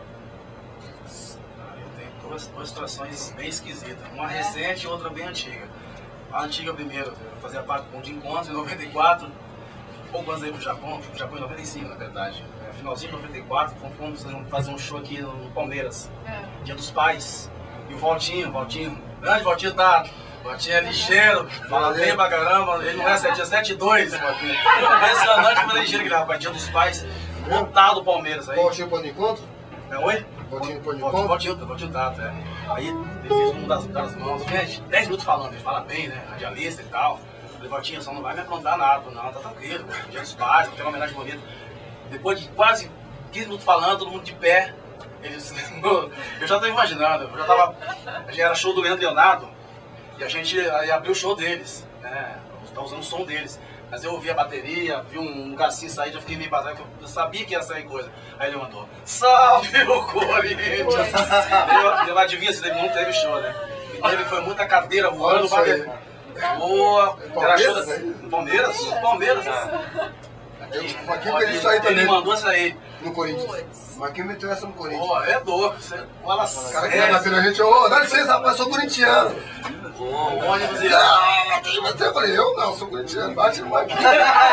Eu tenho duas, duas situações bem esquisitas. Uma recente e outra bem antiga. A antiga primeiro, eu fazia parte do ponto de encontro em noventa e quatro. Pouco antes de ir pro Japão, fui pro Japão em noventa e cinco, na verdade. É, finalzinho de noventa e quatro, fomos fazer um show aqui no Palmeiras. É. Dia dos Pais. E o Valtinho, o Valtinho, grande Valtinho tá. O Valtinho é ligeiro, fala bem pra caramba. Ele não é sete, é sete dois, Valtinho. Impressionante como é ligeiro que ele é, rapaz. Dia dos Pais, lotado o Palmeiras aí. Valtinho pode encontro? É, oi? Valtinho pode Valtinho, encontro? Valtinho, Valtinho Tato, é. Aí ele fez um das, das mãos, gente, dez minutos falando, ele fala bem, né? Radialista e tal. Eu falei, Valtinho, só não vai me aprontar nada, não, tá tranquilo, dia dos pais, tem uma homenagem bonita. Depois de quase quinze minutos falando, todo mundo de pé, Eles, eu já tava imaginando, eu já tava, já era show do Leandro Leonardo, e a gente ia abrir o show deles, né? Tá usando o som deles. Mas eu ouvi a bateria, vi um lugar assim sair, já fiquei meio pra trás, que eu sabia que ia sair coisa. Aí ele mandou, salve o Corinthians! eu, eu adivinha se ele não teve show, né? E teve, foi muita cadeira voando, bater. Boa! Era show da... Palmeiras? Palmeiras, ah. O Marquinhos fez isso aí também. Ele mandou isso aí. No Corinthians. O Marquinhos meteu essa no Corinthians. Pô, é doido. Você fala sério. O cara que ia bater na gente, ô, dá licença, rapaz, sou corintiano. Ô, ônibus e... Eu falei, eu não, sou corintiano, bate no Marquinhos.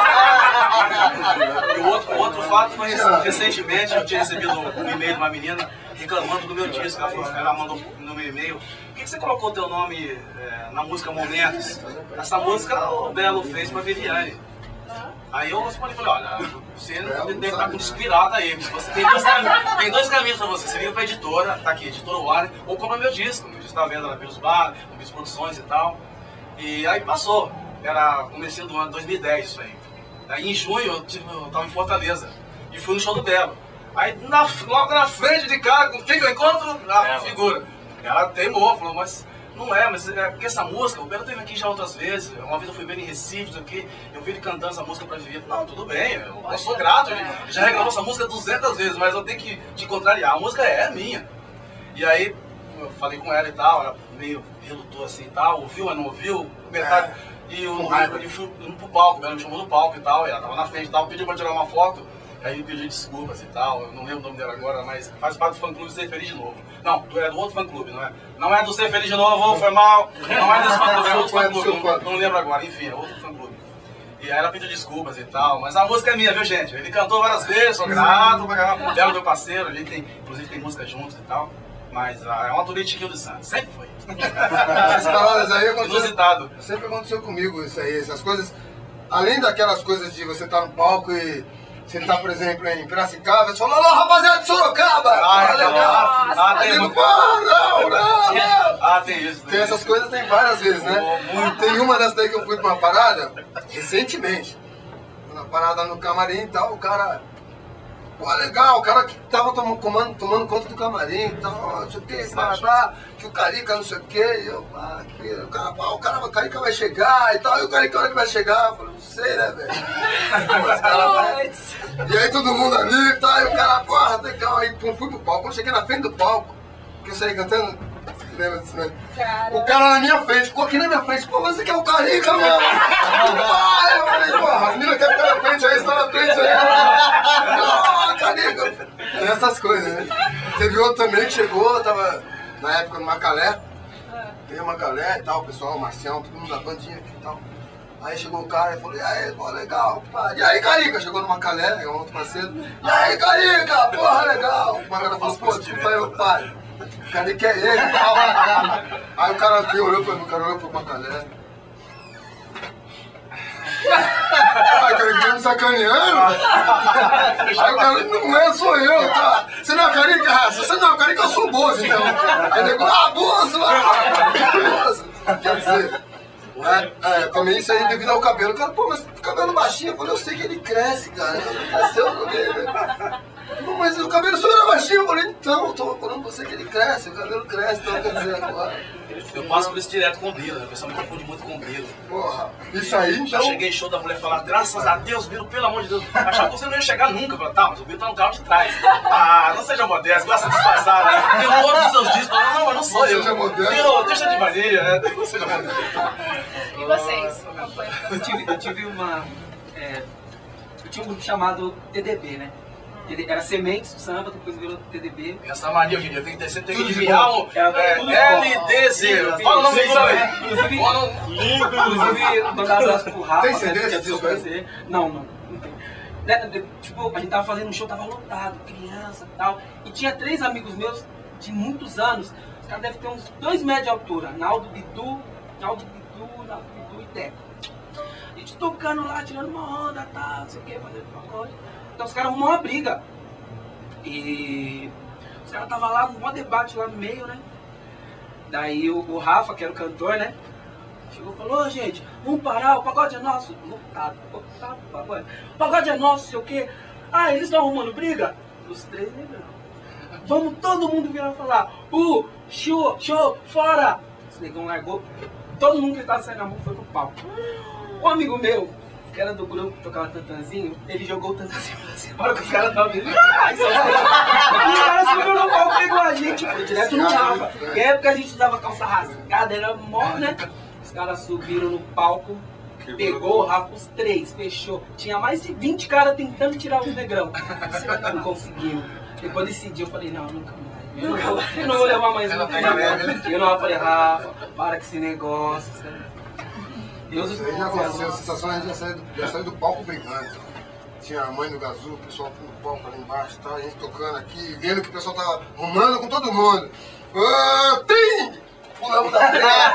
E o outro, o outro fato foi recentemente, eu tinha recebido um e-mail de uma menina reclamando do meu disco. Ela, falou, ela mandou no meu e-mail, por que você colocou teu nome é, na música Momentos? Essa música o Belo fez pra Viviane. Aí eu respondi e falei, olha, você deve estar com inspirado aí, você tem dois caminhos, tem dois caminhos pra você, você liga pra editora, tá aqui, editora Warner, ou compra meu disco, meu disco tá vendo lá pelos bar, pelas produções e tal. E aí passou, era comecinho do ano dois mil e dez isso aí. Aí em junho eu, tive, eu tava em Fortaleza e fui no show do Belo. Aí na, logo na frente de cá, com quem que eu encontro? A figura. Ela teimou, falou, mas... Não é, mas é porque essa música, o Belo esteve aqui já outras vezes. Uma vez eu fui ver ele em Recife, isso aqui, eu vi ele cantando essa música pra Vivi. Não, tudo bem, eu, eu sou grato, ele já reclamou essa música duzentas vezes, mas eu tenho que te contrariar, a música é minha. E aí, eu falei com ela e tal, ela meio relutou assim e tal, ouviu, mas não ouviu, metade. E eu, eu, eu fui indo pro palco, o Belo me chamou no palco e tal, e ela tava na frente e tal, pediu pra tirar uma foto. Aí ele pediu desculpas e tal, eu não lembro o nome dela agora, mas faz parte do fã-clube Ser Feliz de Novo. Não, é do outro fã-clube, não é? Não é do Ser Feliz de Novo, foi mal. Não é desse fã-clube, é outro fã-clube, não, não lembro agora, enfim, é outro fã-clube. E aí ela pediu desculpas e tal, mas a música é minha, viu gente? Ele cantou várias vezes, sou grato, o Belo meu parceiro, a gente tem, inclusive tem música juntos e tal. Mas ah, é uma turnê de Chiquinho dos Santos, sempre foi. Essas palavras aí aconteceu, inusitado. Sempre aconteceu comigo isso aí, essas coisas. Além daquelas coisas de você estar no palco e você tá, por exemplo, em Piracicaba, você fala, alô, rapaziada de Sorocaba! Ah, é legal! Ah, tem muito... Não, não, não! Ah, tem isso. Tem essas coisas, tem várias vezes, né? Tem uma dessas daí que eu fui pra uma parada, recentemente. Uma parada no camarim e tal, o cara... Pô, legal, o cara que tava tomando, tomando, tomando conta do camarim e tal, não sei o que, blá, que o Carica não sei o que, e eu, ah, que, o cara, pá, o cara, o Carica vai chegar e tal, e o Carica, a hora que vai chegar, eu falei, não sei, né, velho? E aí todo mundo ali e tal, e o cara, porra, legal, aí fui pro palco, quando cheguei na frente do palco, que eu saí cantando, você lembra disso, né? O cara na minha frente, ficou aqui na minha frente, pô, você quer o Carica, mano? Ah, eu falei, porra, a menina quer ficar na frente aí, está na frente aí, ah, Carica! Essas coisas, né? Teve outro também que chegou, tava na época no Macalé, veio o Macalé e tal, o pessoal, o Marcião, todo mundo da bandinha aqui e tal. Aí chegou o cara e falou, e aí, pô, legal, pá. E aí, Carica? Chegou no Macalé, é um outro parceiro. E aí, Carica? Porra, legal. O Macalé falou, pô, desculpa aí, meu pai. O Carica é ele e tal. Aí o cara veio, olhou pro, o cara olhou pro Macalé. Ai, cara, ele tá me sacaneando? Aí o cara, não é, sou eu, tá? Você não é Carica, raça? Você não é Carica, eu sou Bozo, então. Aí ele falou, ah, Bozo, ah, Bozo. Quer dizer... É, é, também isso aí devido ao cabelo. O cara, pô, mas cabelo baixinho, eu falei, eu sei que ele cresce, cara. Ele cresceu no cabelo. Mas o cabelo só era baixinho, eu falei, então, eu tô falando pra você que ele cresce, o cabelo cresce, então quer dizer agora. Eu passo por isso direto com o Biro, né? O pessoal me confunde muito com o Biro. Porra, isso aí então. Já cheguei em show da mulher falar, graças a Deus, Biro, pelo amor de Deus. Achava que você não ia chegar nunca. Eu falei, tá, mas o Biro tá no carro de trás. Ah, não seja modesto, gosta de disfarçar, né? Tem todos os seus discos. Não, não, não sou eu. Seja modesto. Biro, deixa de mania, né? Não seja modesto. E vocês? Eu tive, eu tive uma. É, eu tinha um grupo chamado T D B, né? Era Sementes do Samba, depois virou T D B. Essa mania hoje em dia tem que ter, você tem que desviar o L D Z. Fala o nome do samba aí. Inclusive, mandar um abraço pro Rafa. Tem C D esse conhecer. Não, não, não tem. Tipo, a gente tava fazendo um show, tava lotado, criança e tal. E tinha três amigos meus de muitos anos. Os caras devem ter uns dois metros de altura. Naldo Bidu, Naldo Bidu, Naldo Bidu e Teco. A gente tocando lá, tirando uma onda, tá, não sei o que, fazendo pagode. Então os caras arrumam uma briga. E os caras estavam lá, um debate lá no meio, né? Daí o, o Rafa, que era o cantor, né? Chegou e falou, ô gente, vamos parar, o pagode é nosso. Lotado, lotado o pagode. O pagode é nosso, sei o quê. Ah, eles estão arrumando briga? Os três negrão. vamos todo mundo virar e falar, uh, show, show, fora! Esse negão largou, todo mundo que tava saindo na mão foi pro palco. Um amigo meu, que era do grupo que tocava tantanzinho, ele jogou o tantanzinho pra cima. Na hora que os caras estavam vindo, ah, isso é o cara subiu no palco, pegou a gente, foi direto no Rafa. Na época a gente usava calça rasgada, era mó, né? Os caras subiram no palco, pegou o Rafa, os três, fechou. Tinha mais de vinte caras tentando tirar os negrão. Não conseguimos. Depois desse dia eu falei, não, nunca mais. Eu não vou, eu não vou levar mais um. Eu não falei, Rafa, para com esse negócio. Deus Isso aí já aconteceu, a sensação a gente já saiu do, já saiu do palco brincando. Tinha a mãe do Gazu, o pessoal no palco ali embaixo, tá, a gente tocando aqui, vendo que o pessoal tava arrumando com todo mundo. Ah, tim! Pulamos da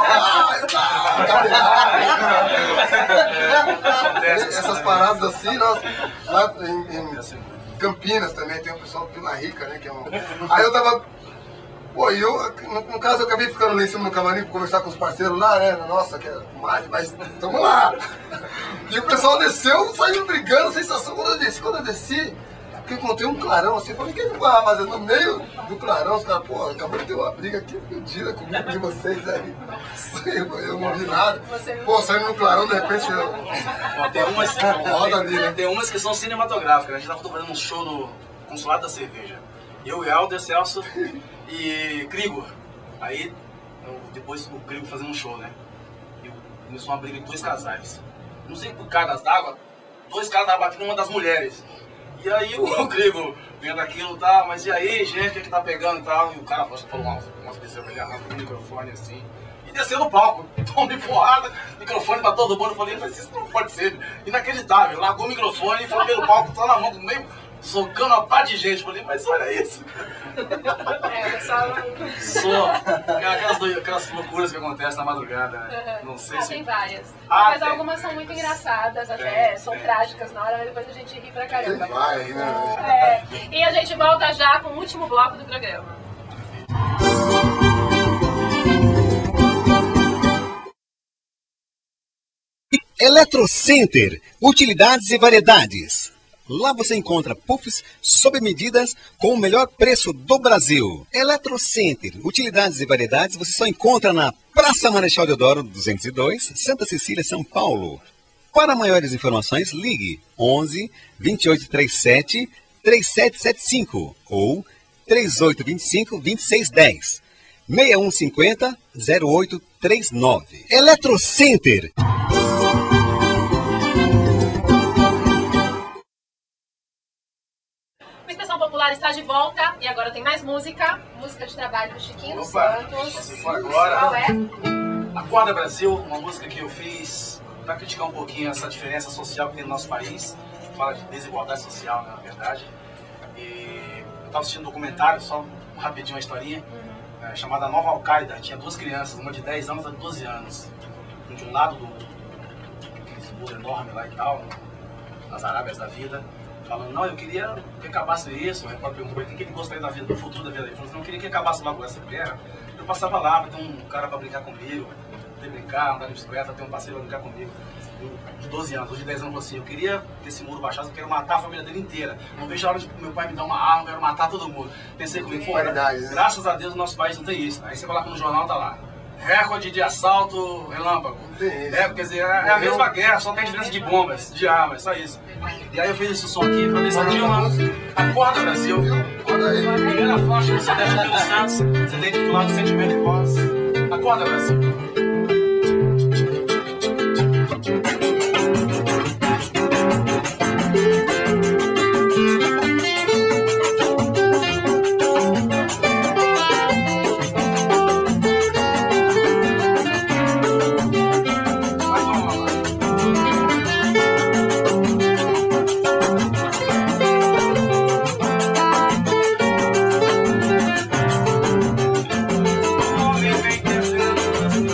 essas paradas assim, nós, lá em, em Campinas também tem um pessoal de Vila Rica, né? Que é um... Aí eu tava. Pô, e eu, no, no caso, eu acabei ficando lá em cima do camarim pra conversar com os parceiros lá, né? Nossa, que é mais, mas tamo lá. E o pessoal desceu, saiu brigando, sensação. Quando eu desci, quando eu desci, porque eu encontrei um clarão assim, eu falei, quem que vai fazer? No meio do clarão, os caras, pô, acabou de ter uma briga aqui pedida comigo de vocês aí. Eu não vi nada. Pô, saindo no clarão, de repente eu. Ó, tem, umas, roda ali, né? Tem umas que são cinematográficas, né? A gente tava fazendo um show no Consulado da Cerveja. Eu, Helder, Celso e Krigor. Aí, eu, depois o Krigor fazendo um show, né? E começou uma briga de dois casais. Não sei por cargas d'água, dois caras estavam batendo uma das mulheres. E aí o Krigor vendo aquilo, tá, mas e aí, gente, o que é que tá pegando e tal? E o cara falou umas, umas pessoas, ele arrancou o microfone assim. E desceu no palco, tomou porrada, microfone pra todo mundo. Eu falei, mas isso não pode ser inacreditável. Largou o microfone e foi pelo palco, só na mão, meio socando uma pá de gente. Eu falei, mas olha isso. É, só... Só. Aquelas, aquelas loucuras que acontecem na madrugada, né? Não sei ah, se... tem várias. Ah, mas tem. Algumas são muito engraçadas até, tem, são tem. trágicas na hora, mas depois a gente ri pra caramba. Tem várias, né? É. E a gente volta já com o último bloco do programa. Eletrocenter, utilidades e variedades. Lá você encontra puffs sob medidas com o melhor preço do Brasil. Eletrocenter, utilidades e variedades, você só encontra na Praça Marechal Deodoro duzentos e dois, Santa Cecília, São Paulo. Para maiores informações, ligue onze, vinte e oito trinta e sete, trinta e sete setenta e cinco ou trinta e oito vinte e cinco, vinte e seis dez, seis um cinco zero, zero oito três nove. Eletrocenter. Popular está de volta e agora tem mais música, música de trabalho do Chiquinho dos Opa, Santos. se for agora, qual é? Acorda Brasil, uma música que eu fiz para criticar um pouquinho essa diferença social que tem no nosso país. Fala de desigualdade social, né, na verdade. E eu estava assistindo um documentário, só rapidinho uma historinha, uhum. é, chamada Nova Al-Qaeda. Tinha duas crianças, uma de dez anos e outra de doze anos. Um de um lado do aquele muro enorme lá e tal, nas Arábias da vida. Falando, não, eu queria que acabasse isso. O repórter perguntou o que ele gostaria da vida, do futuro da vida. Ele falou assim, não, eu queria que acabasse logo essa guerra. Eu passava lá, pra ter um cara pra brincar comigo, ter brincar, andar de bicicleta, ter um parceiro pra brincar comigo. De doze anos, hoje de dez anos, assim, eu queria que esse muro baixasse, eu quero matar a família dele inteira. Não vejo a hora de meu pai me dar uma arma, eu quero matar todo mundo. Pensei comigo, pô, graças a Deus o nosso país não tem isso. Aí você coloca no jornal, tá lá. Recorde de assalto relâmpago. É, quer dizer, é a mesma guerra, só tem diferença de bombas, de armas, só isso. E aí eu fiz esse som aqui pra ver se tinha uma Acorda Brasil. Primeira faixa do C D Chiquinho dos Santos, C D titulado Sentimento e Voz. Acorda Brasil. O homem vem tentando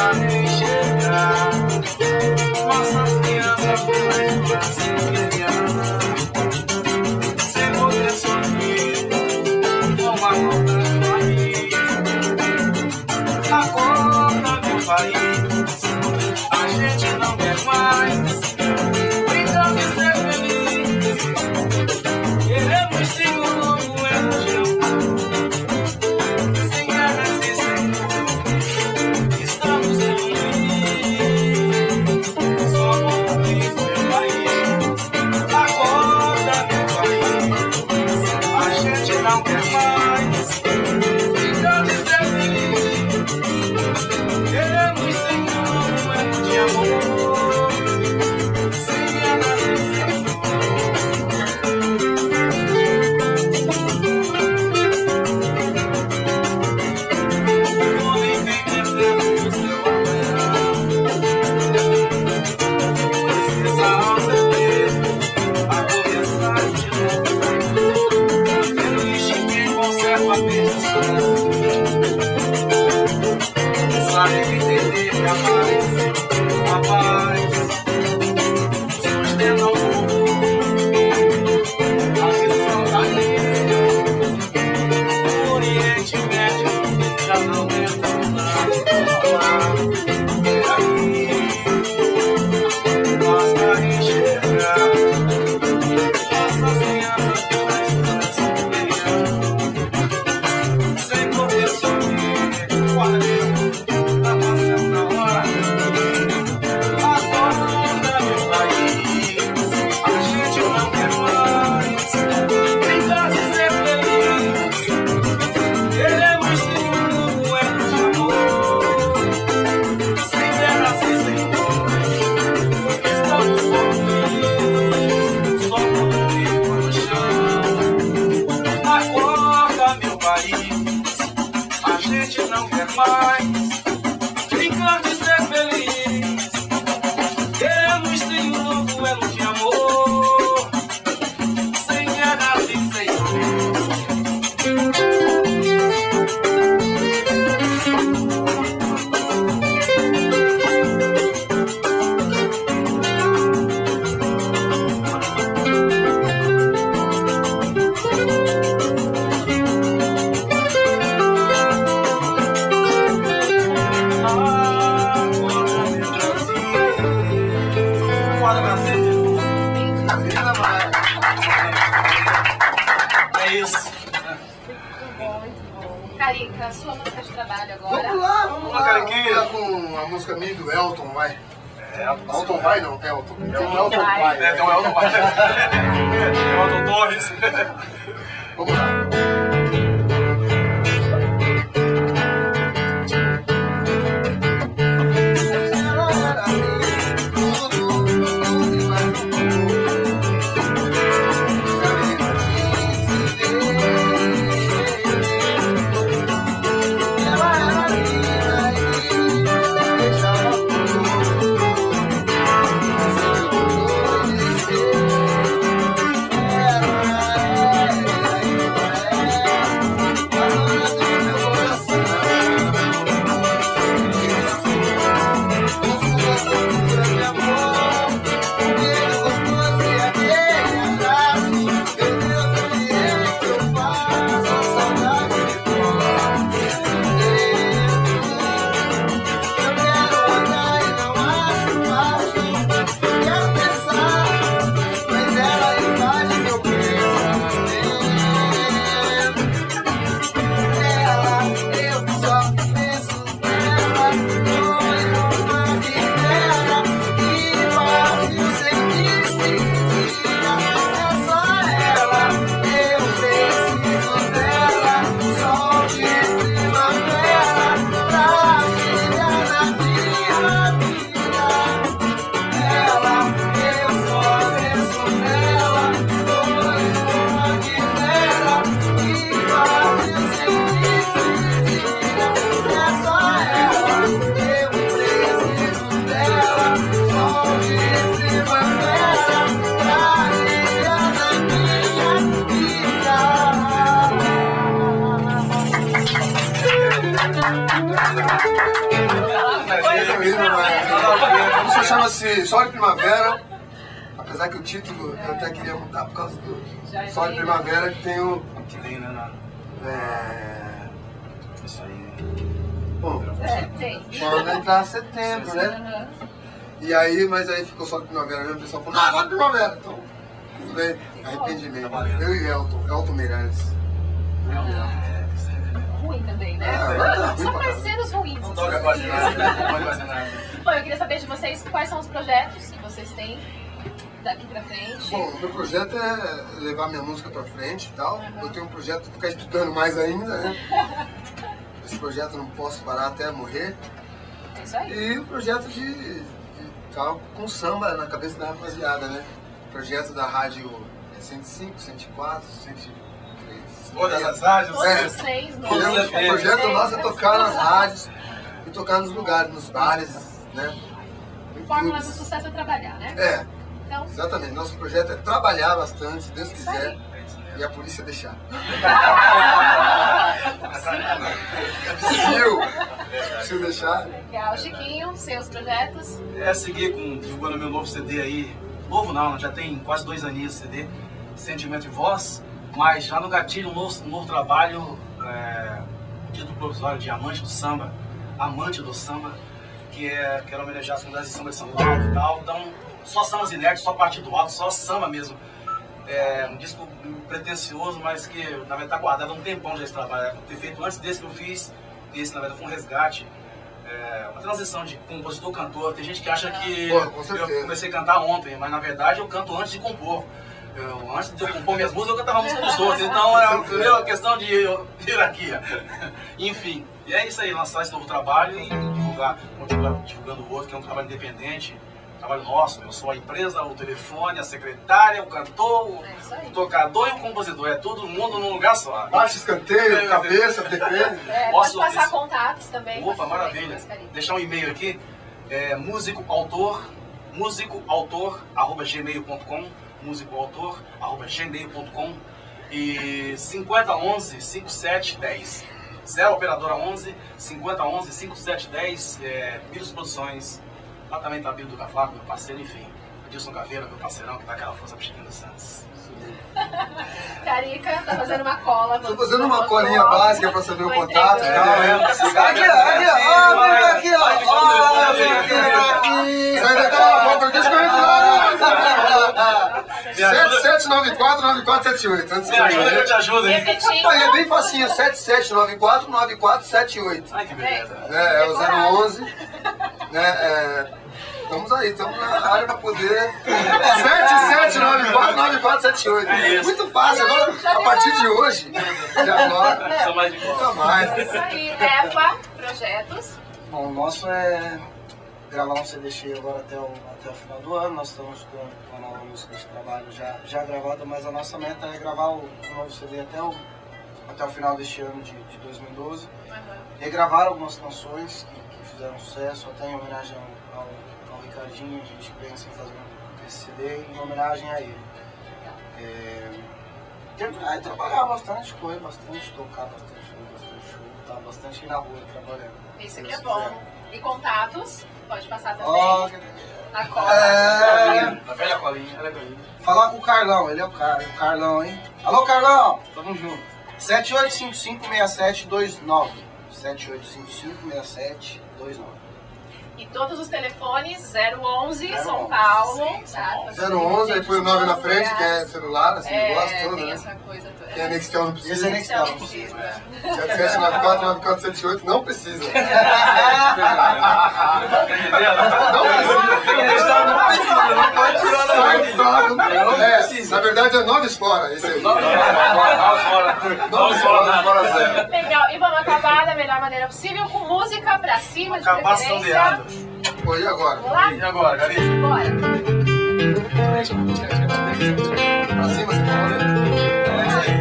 enxergar nossas crianças pela escola sem querer, sem poder sorrir, com uma conta de país. Acorda, meu país, a gente não quer mais brincar de ser feliz. Queremos sim o novo erro de amor, sem guerras e sem dor. Estamos felizes, somos felizes, meu país. Acorda, meu país, a gente não quer mais brincar de ser feliz. Queremos sim o novo erro de amor, sem guerras e sem dor. Sabe entender que a paz, a paz sustenta o mundo, a missão da vida. O Oriente Médio já não entra nada. É aqui, basta enxergar nossas crianças pela escola sem poder sorrir. Guarda não quer mais brincar de ser feliz. Queremos sim um novo elo de amor, sem guerras e sem Carica, sua música de trabalho agora. Vamos lá, vamos lá. Cariquinha com a música minha do Elton, vai. É, Elton vai não, Elton. Tem um Elton vai. É, tem um Elton vai. Tem um Elton Torres. Vamos lá. Thank you. A música chama-se Sol de Primavera, apesar que o título eu até queria mudar por causa do Sol de Primavera, que tem o... Que tem, né? É... Isso aí. Bom, É, tem. quando entrar setembro, né? E aí, mas aí ficou Sol de Primavera mesmo, o pessoal falou, não, Sol de Primavera, então... Tudo bem, arrependimento. Eu e Elton, Elton Meirelles. Ruim também, né? Ah, São parceiros ruins. Não toca quase nada, não pode fazer nada. Bom, eu queria saber de vocês quais são os projetos que vocês têm daqui pra frente. Bom, o meu projeto é levar minha música pra frente e tal. Uhum. Eu tenho um projeto de ficar estudando mais ainda, né? Esse projeto eu não posso parar até morrer. É isso aí. E o projeto de, de tal, com samba na cabeça da rapaziada, né? Projeto da rádio cento e cinco, cento e quatro, cento e três. Todas as rádios, Todos os seis, né? O projeto nosso é tocar nas rádios e tocar nos lugares, nos bares, né? Fórmula do sucesso é trabalhar, né? É, então... exatamente. Nosso projeto é trabalhar bastante, se Deus quiser, e a polícia deixar. Se eu deixar. Legal. Chiquinho, seus projetos? É seguir com, divulgando meu novo C D aí. Novo não, já tem quase dois aninhos esse C D, Sentimento e Voz, mas já no gatilho um novo, um novo trabalho, é, título provisório de Amante do Samba, Amante do Samba, que é, quero homenagear as comunidades de samba de São Paulo e tal, então só sambas inéditos, só partido alto, só samba mesmo. É um disco pretencioso, mas que na verdade está guardado há um tempão já esse trabalho, é, ter feito antes desse que eu fiz, e esse na verdade foi um resgate. É uma transição de compositor-cantor. Tem gente que acha que Pô, com eu comecei a cantar ontem, mas na verdade eu canto antes de compor. Eu, antes de eu compor minhas músicas, eu cantava a música dos outros. Então é uma questão de hierarquia. Enfim, e é isso aí, lançar esse novo trabalho e divulgar, continuar divulgando o outro, que é um trabalho independente, um trabalho nosso. Eu sou a empresa, o telefone, a secretária, o cantor, o, o tocador e o compositor. É todo mundo num lugar só. Baixo, escanteio, cabeça, T V. É, pode passar contatos também. Opa, maravilha. Deixar um e-mail aqui, é músicoautor, músicoautor, arroba gmail ponto com, músicoautor, arroba gmail ponto com e cinquenta onze, cinquenta e sete dez. zero operadora onze, cinquenta onze, cinquenta e sete dez, é, Miros Produções. Lá também tá Bíblia do Caflaco, meu parceiro, enfim. Adilson Caveira, meu parceirão, que tá aquela força pro Chiquinho dos Santos. Carica, tá fazendo uma cola. Tô fazendo uma colinha básica pra saber o contato. Aqui, ó, aqui, ó, vem aqui, ó. Ó, vem aqui, aqui. Sai daquela boca, deixa eu entrar. sete sete nove quatro, nove quatro sete oito. Antes Me ajuda que eu te ajudo, hein? Repetindo. É bem facinho, sete sete nove quatro, nove quatro sete oito. Ai, que beleza. É, é o zero onze. Né, é, estamos aí, estamos na área para poder. sete sete nove quatro, nove quatro sete oito. Muito fácil, agora, a partir de hoje, de agora, Só mais de boa. nunca mais. Isso aí, Efa, projetos. Bom, o nosso é gravar um C D cheio agora até o, até o final do ano. Nós estamos com, com a nova música de trabalho já, já gravada, mas a nossa meta é gravar o, o novo C D até o, até o final deste ano de, de dois mil e doze. Uhum. Regravar algumas canções que, que fizeram sucesso, até em homenagem ao, ao, ao Ricardinho. A gente pensa em fazer esse C D em homenagem a ele. É, terminar e trabalhar bastante coisa, bastante tocar, bastante show, bastante show, tá bastante na rua trabalhando. Isso aqui é bom. E contatos, pode passar também. Ó, A cola. é, A velha colinha, ela é colinha. falar com o Carlão, ele é o cara, o Carlão, hein? Alô, Carlão, tamo junto. sete oito cinco cinco, seis sete dois nove. sete oito cinco cinco, seis sete dois nove. E todos os telefones, zero onze, zero São onze. Paulo. Tá? zero onze, aí põe o nove na frente, que é celular, esse negócio É, todo, tem né? essa coisa toda. Tem a Nextel, não Esse precisa. é Nextel. Não precisa. sete sete nove quatro, nove quatro sete oito, não precisa. Sai fora. É, na verdade é noves fora, esse aí. Não fora, não fora, fora zero. Legal, e vamos acabar da melhor maneira possível com música pra cima, de Acabar preferência. sondeando. Pô, e agora? Vamos lá? E agora, Galinha? Bora. Pra cima, você fala.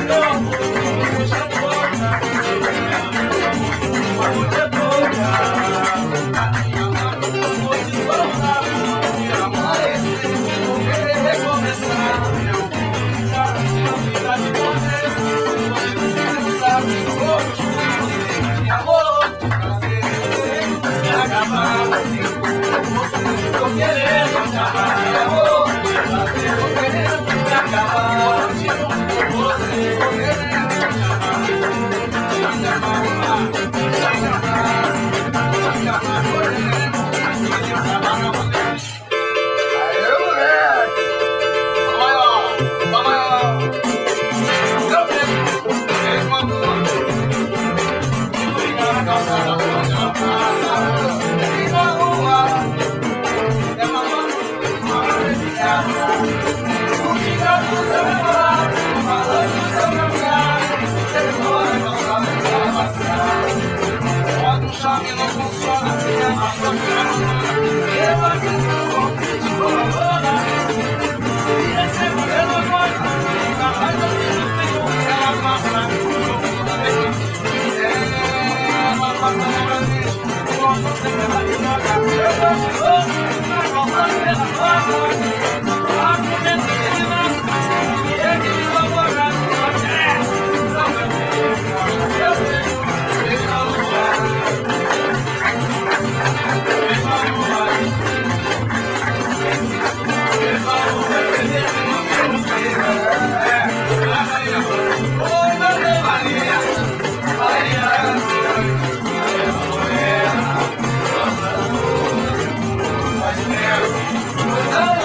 Oh,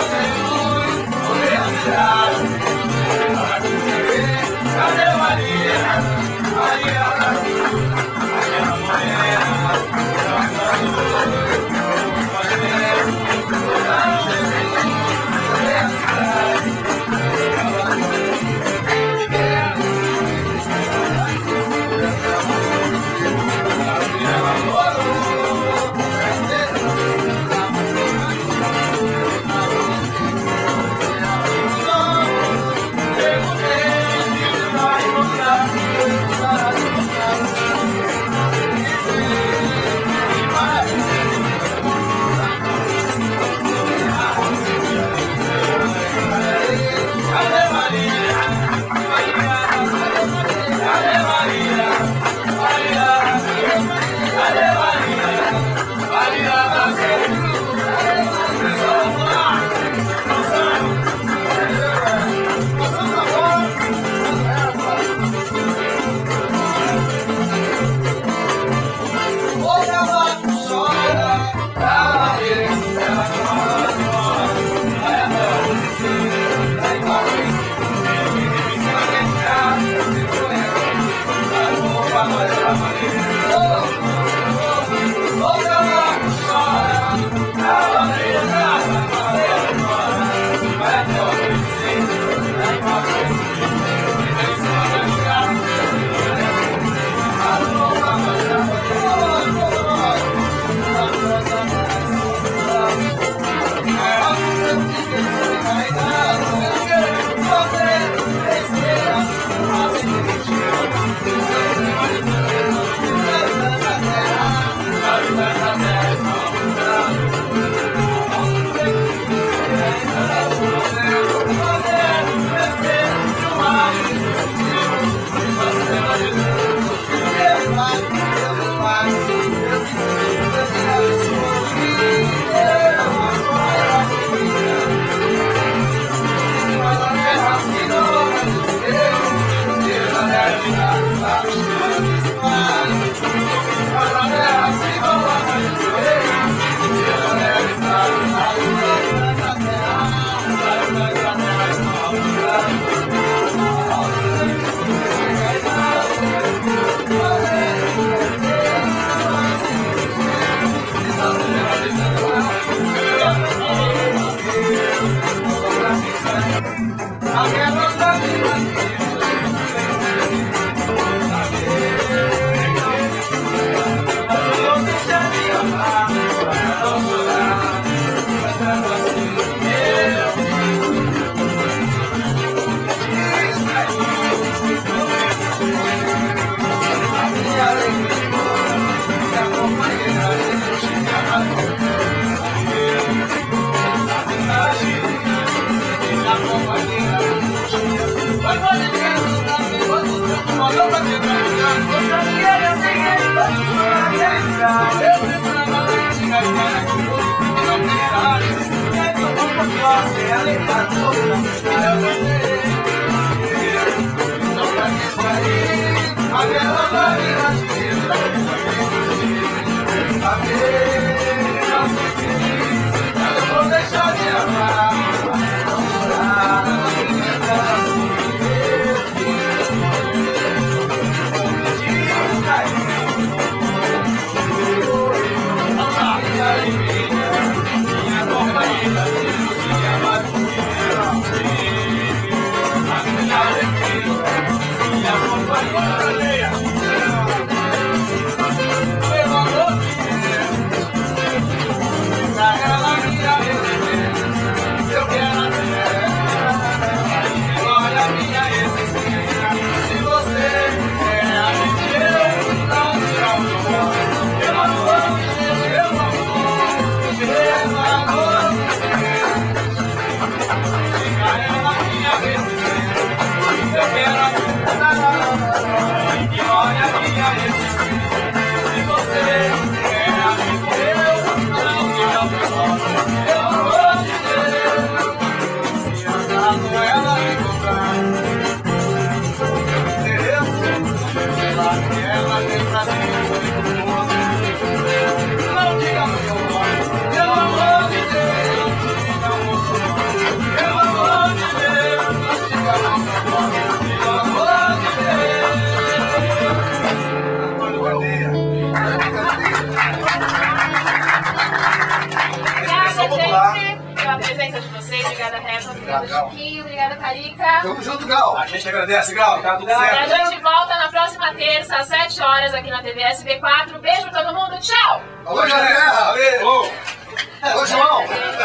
Obrigada, Chiquinho. Obrigada, Carica. Tamo junto, Gal. A gente agradece, Gal. Tá tudo certo. E a gente volta na próxima terça, às sete horas, aqui na T V S B quatro. Beijo pra todo mundo. Tchau. Alô, galera. Valeu. Alô, João.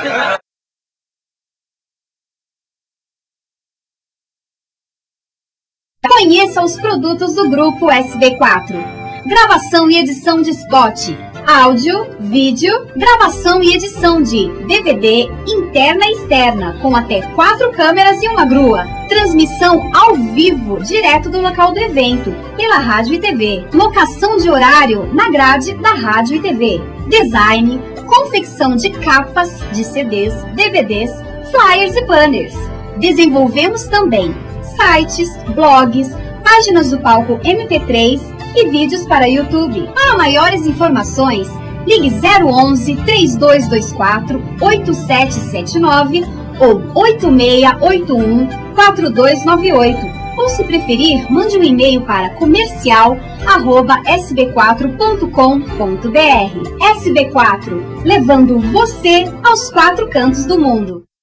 Conheça os produtos do Grupo S B quatro. Gravação e edição de spot, áudio, vídeo, gravação e edição de D V D interna e externa, com até quatro câmeras e uma grua. Transmissão ao vivo, direto do local do evento, pela rádio e T V. Locação de horário na grade da rádio e T V. Design, confecção de capas, de C Ds, D V Ds, flyers e banners. Desenvolvemos também sites, blogs, páginas do palco M P três e vídeos para YouTube. Para maiores informações, ligue zero onze, três dois dois quatro, oito sete sete nove ou oito seis oito um, quatro dois nove oito. Ou, se preferir, mande um e-mail para comercial arroba s b quatro ponto com ponto b r. S B quatro, levando você aos quatro cantos do mundo.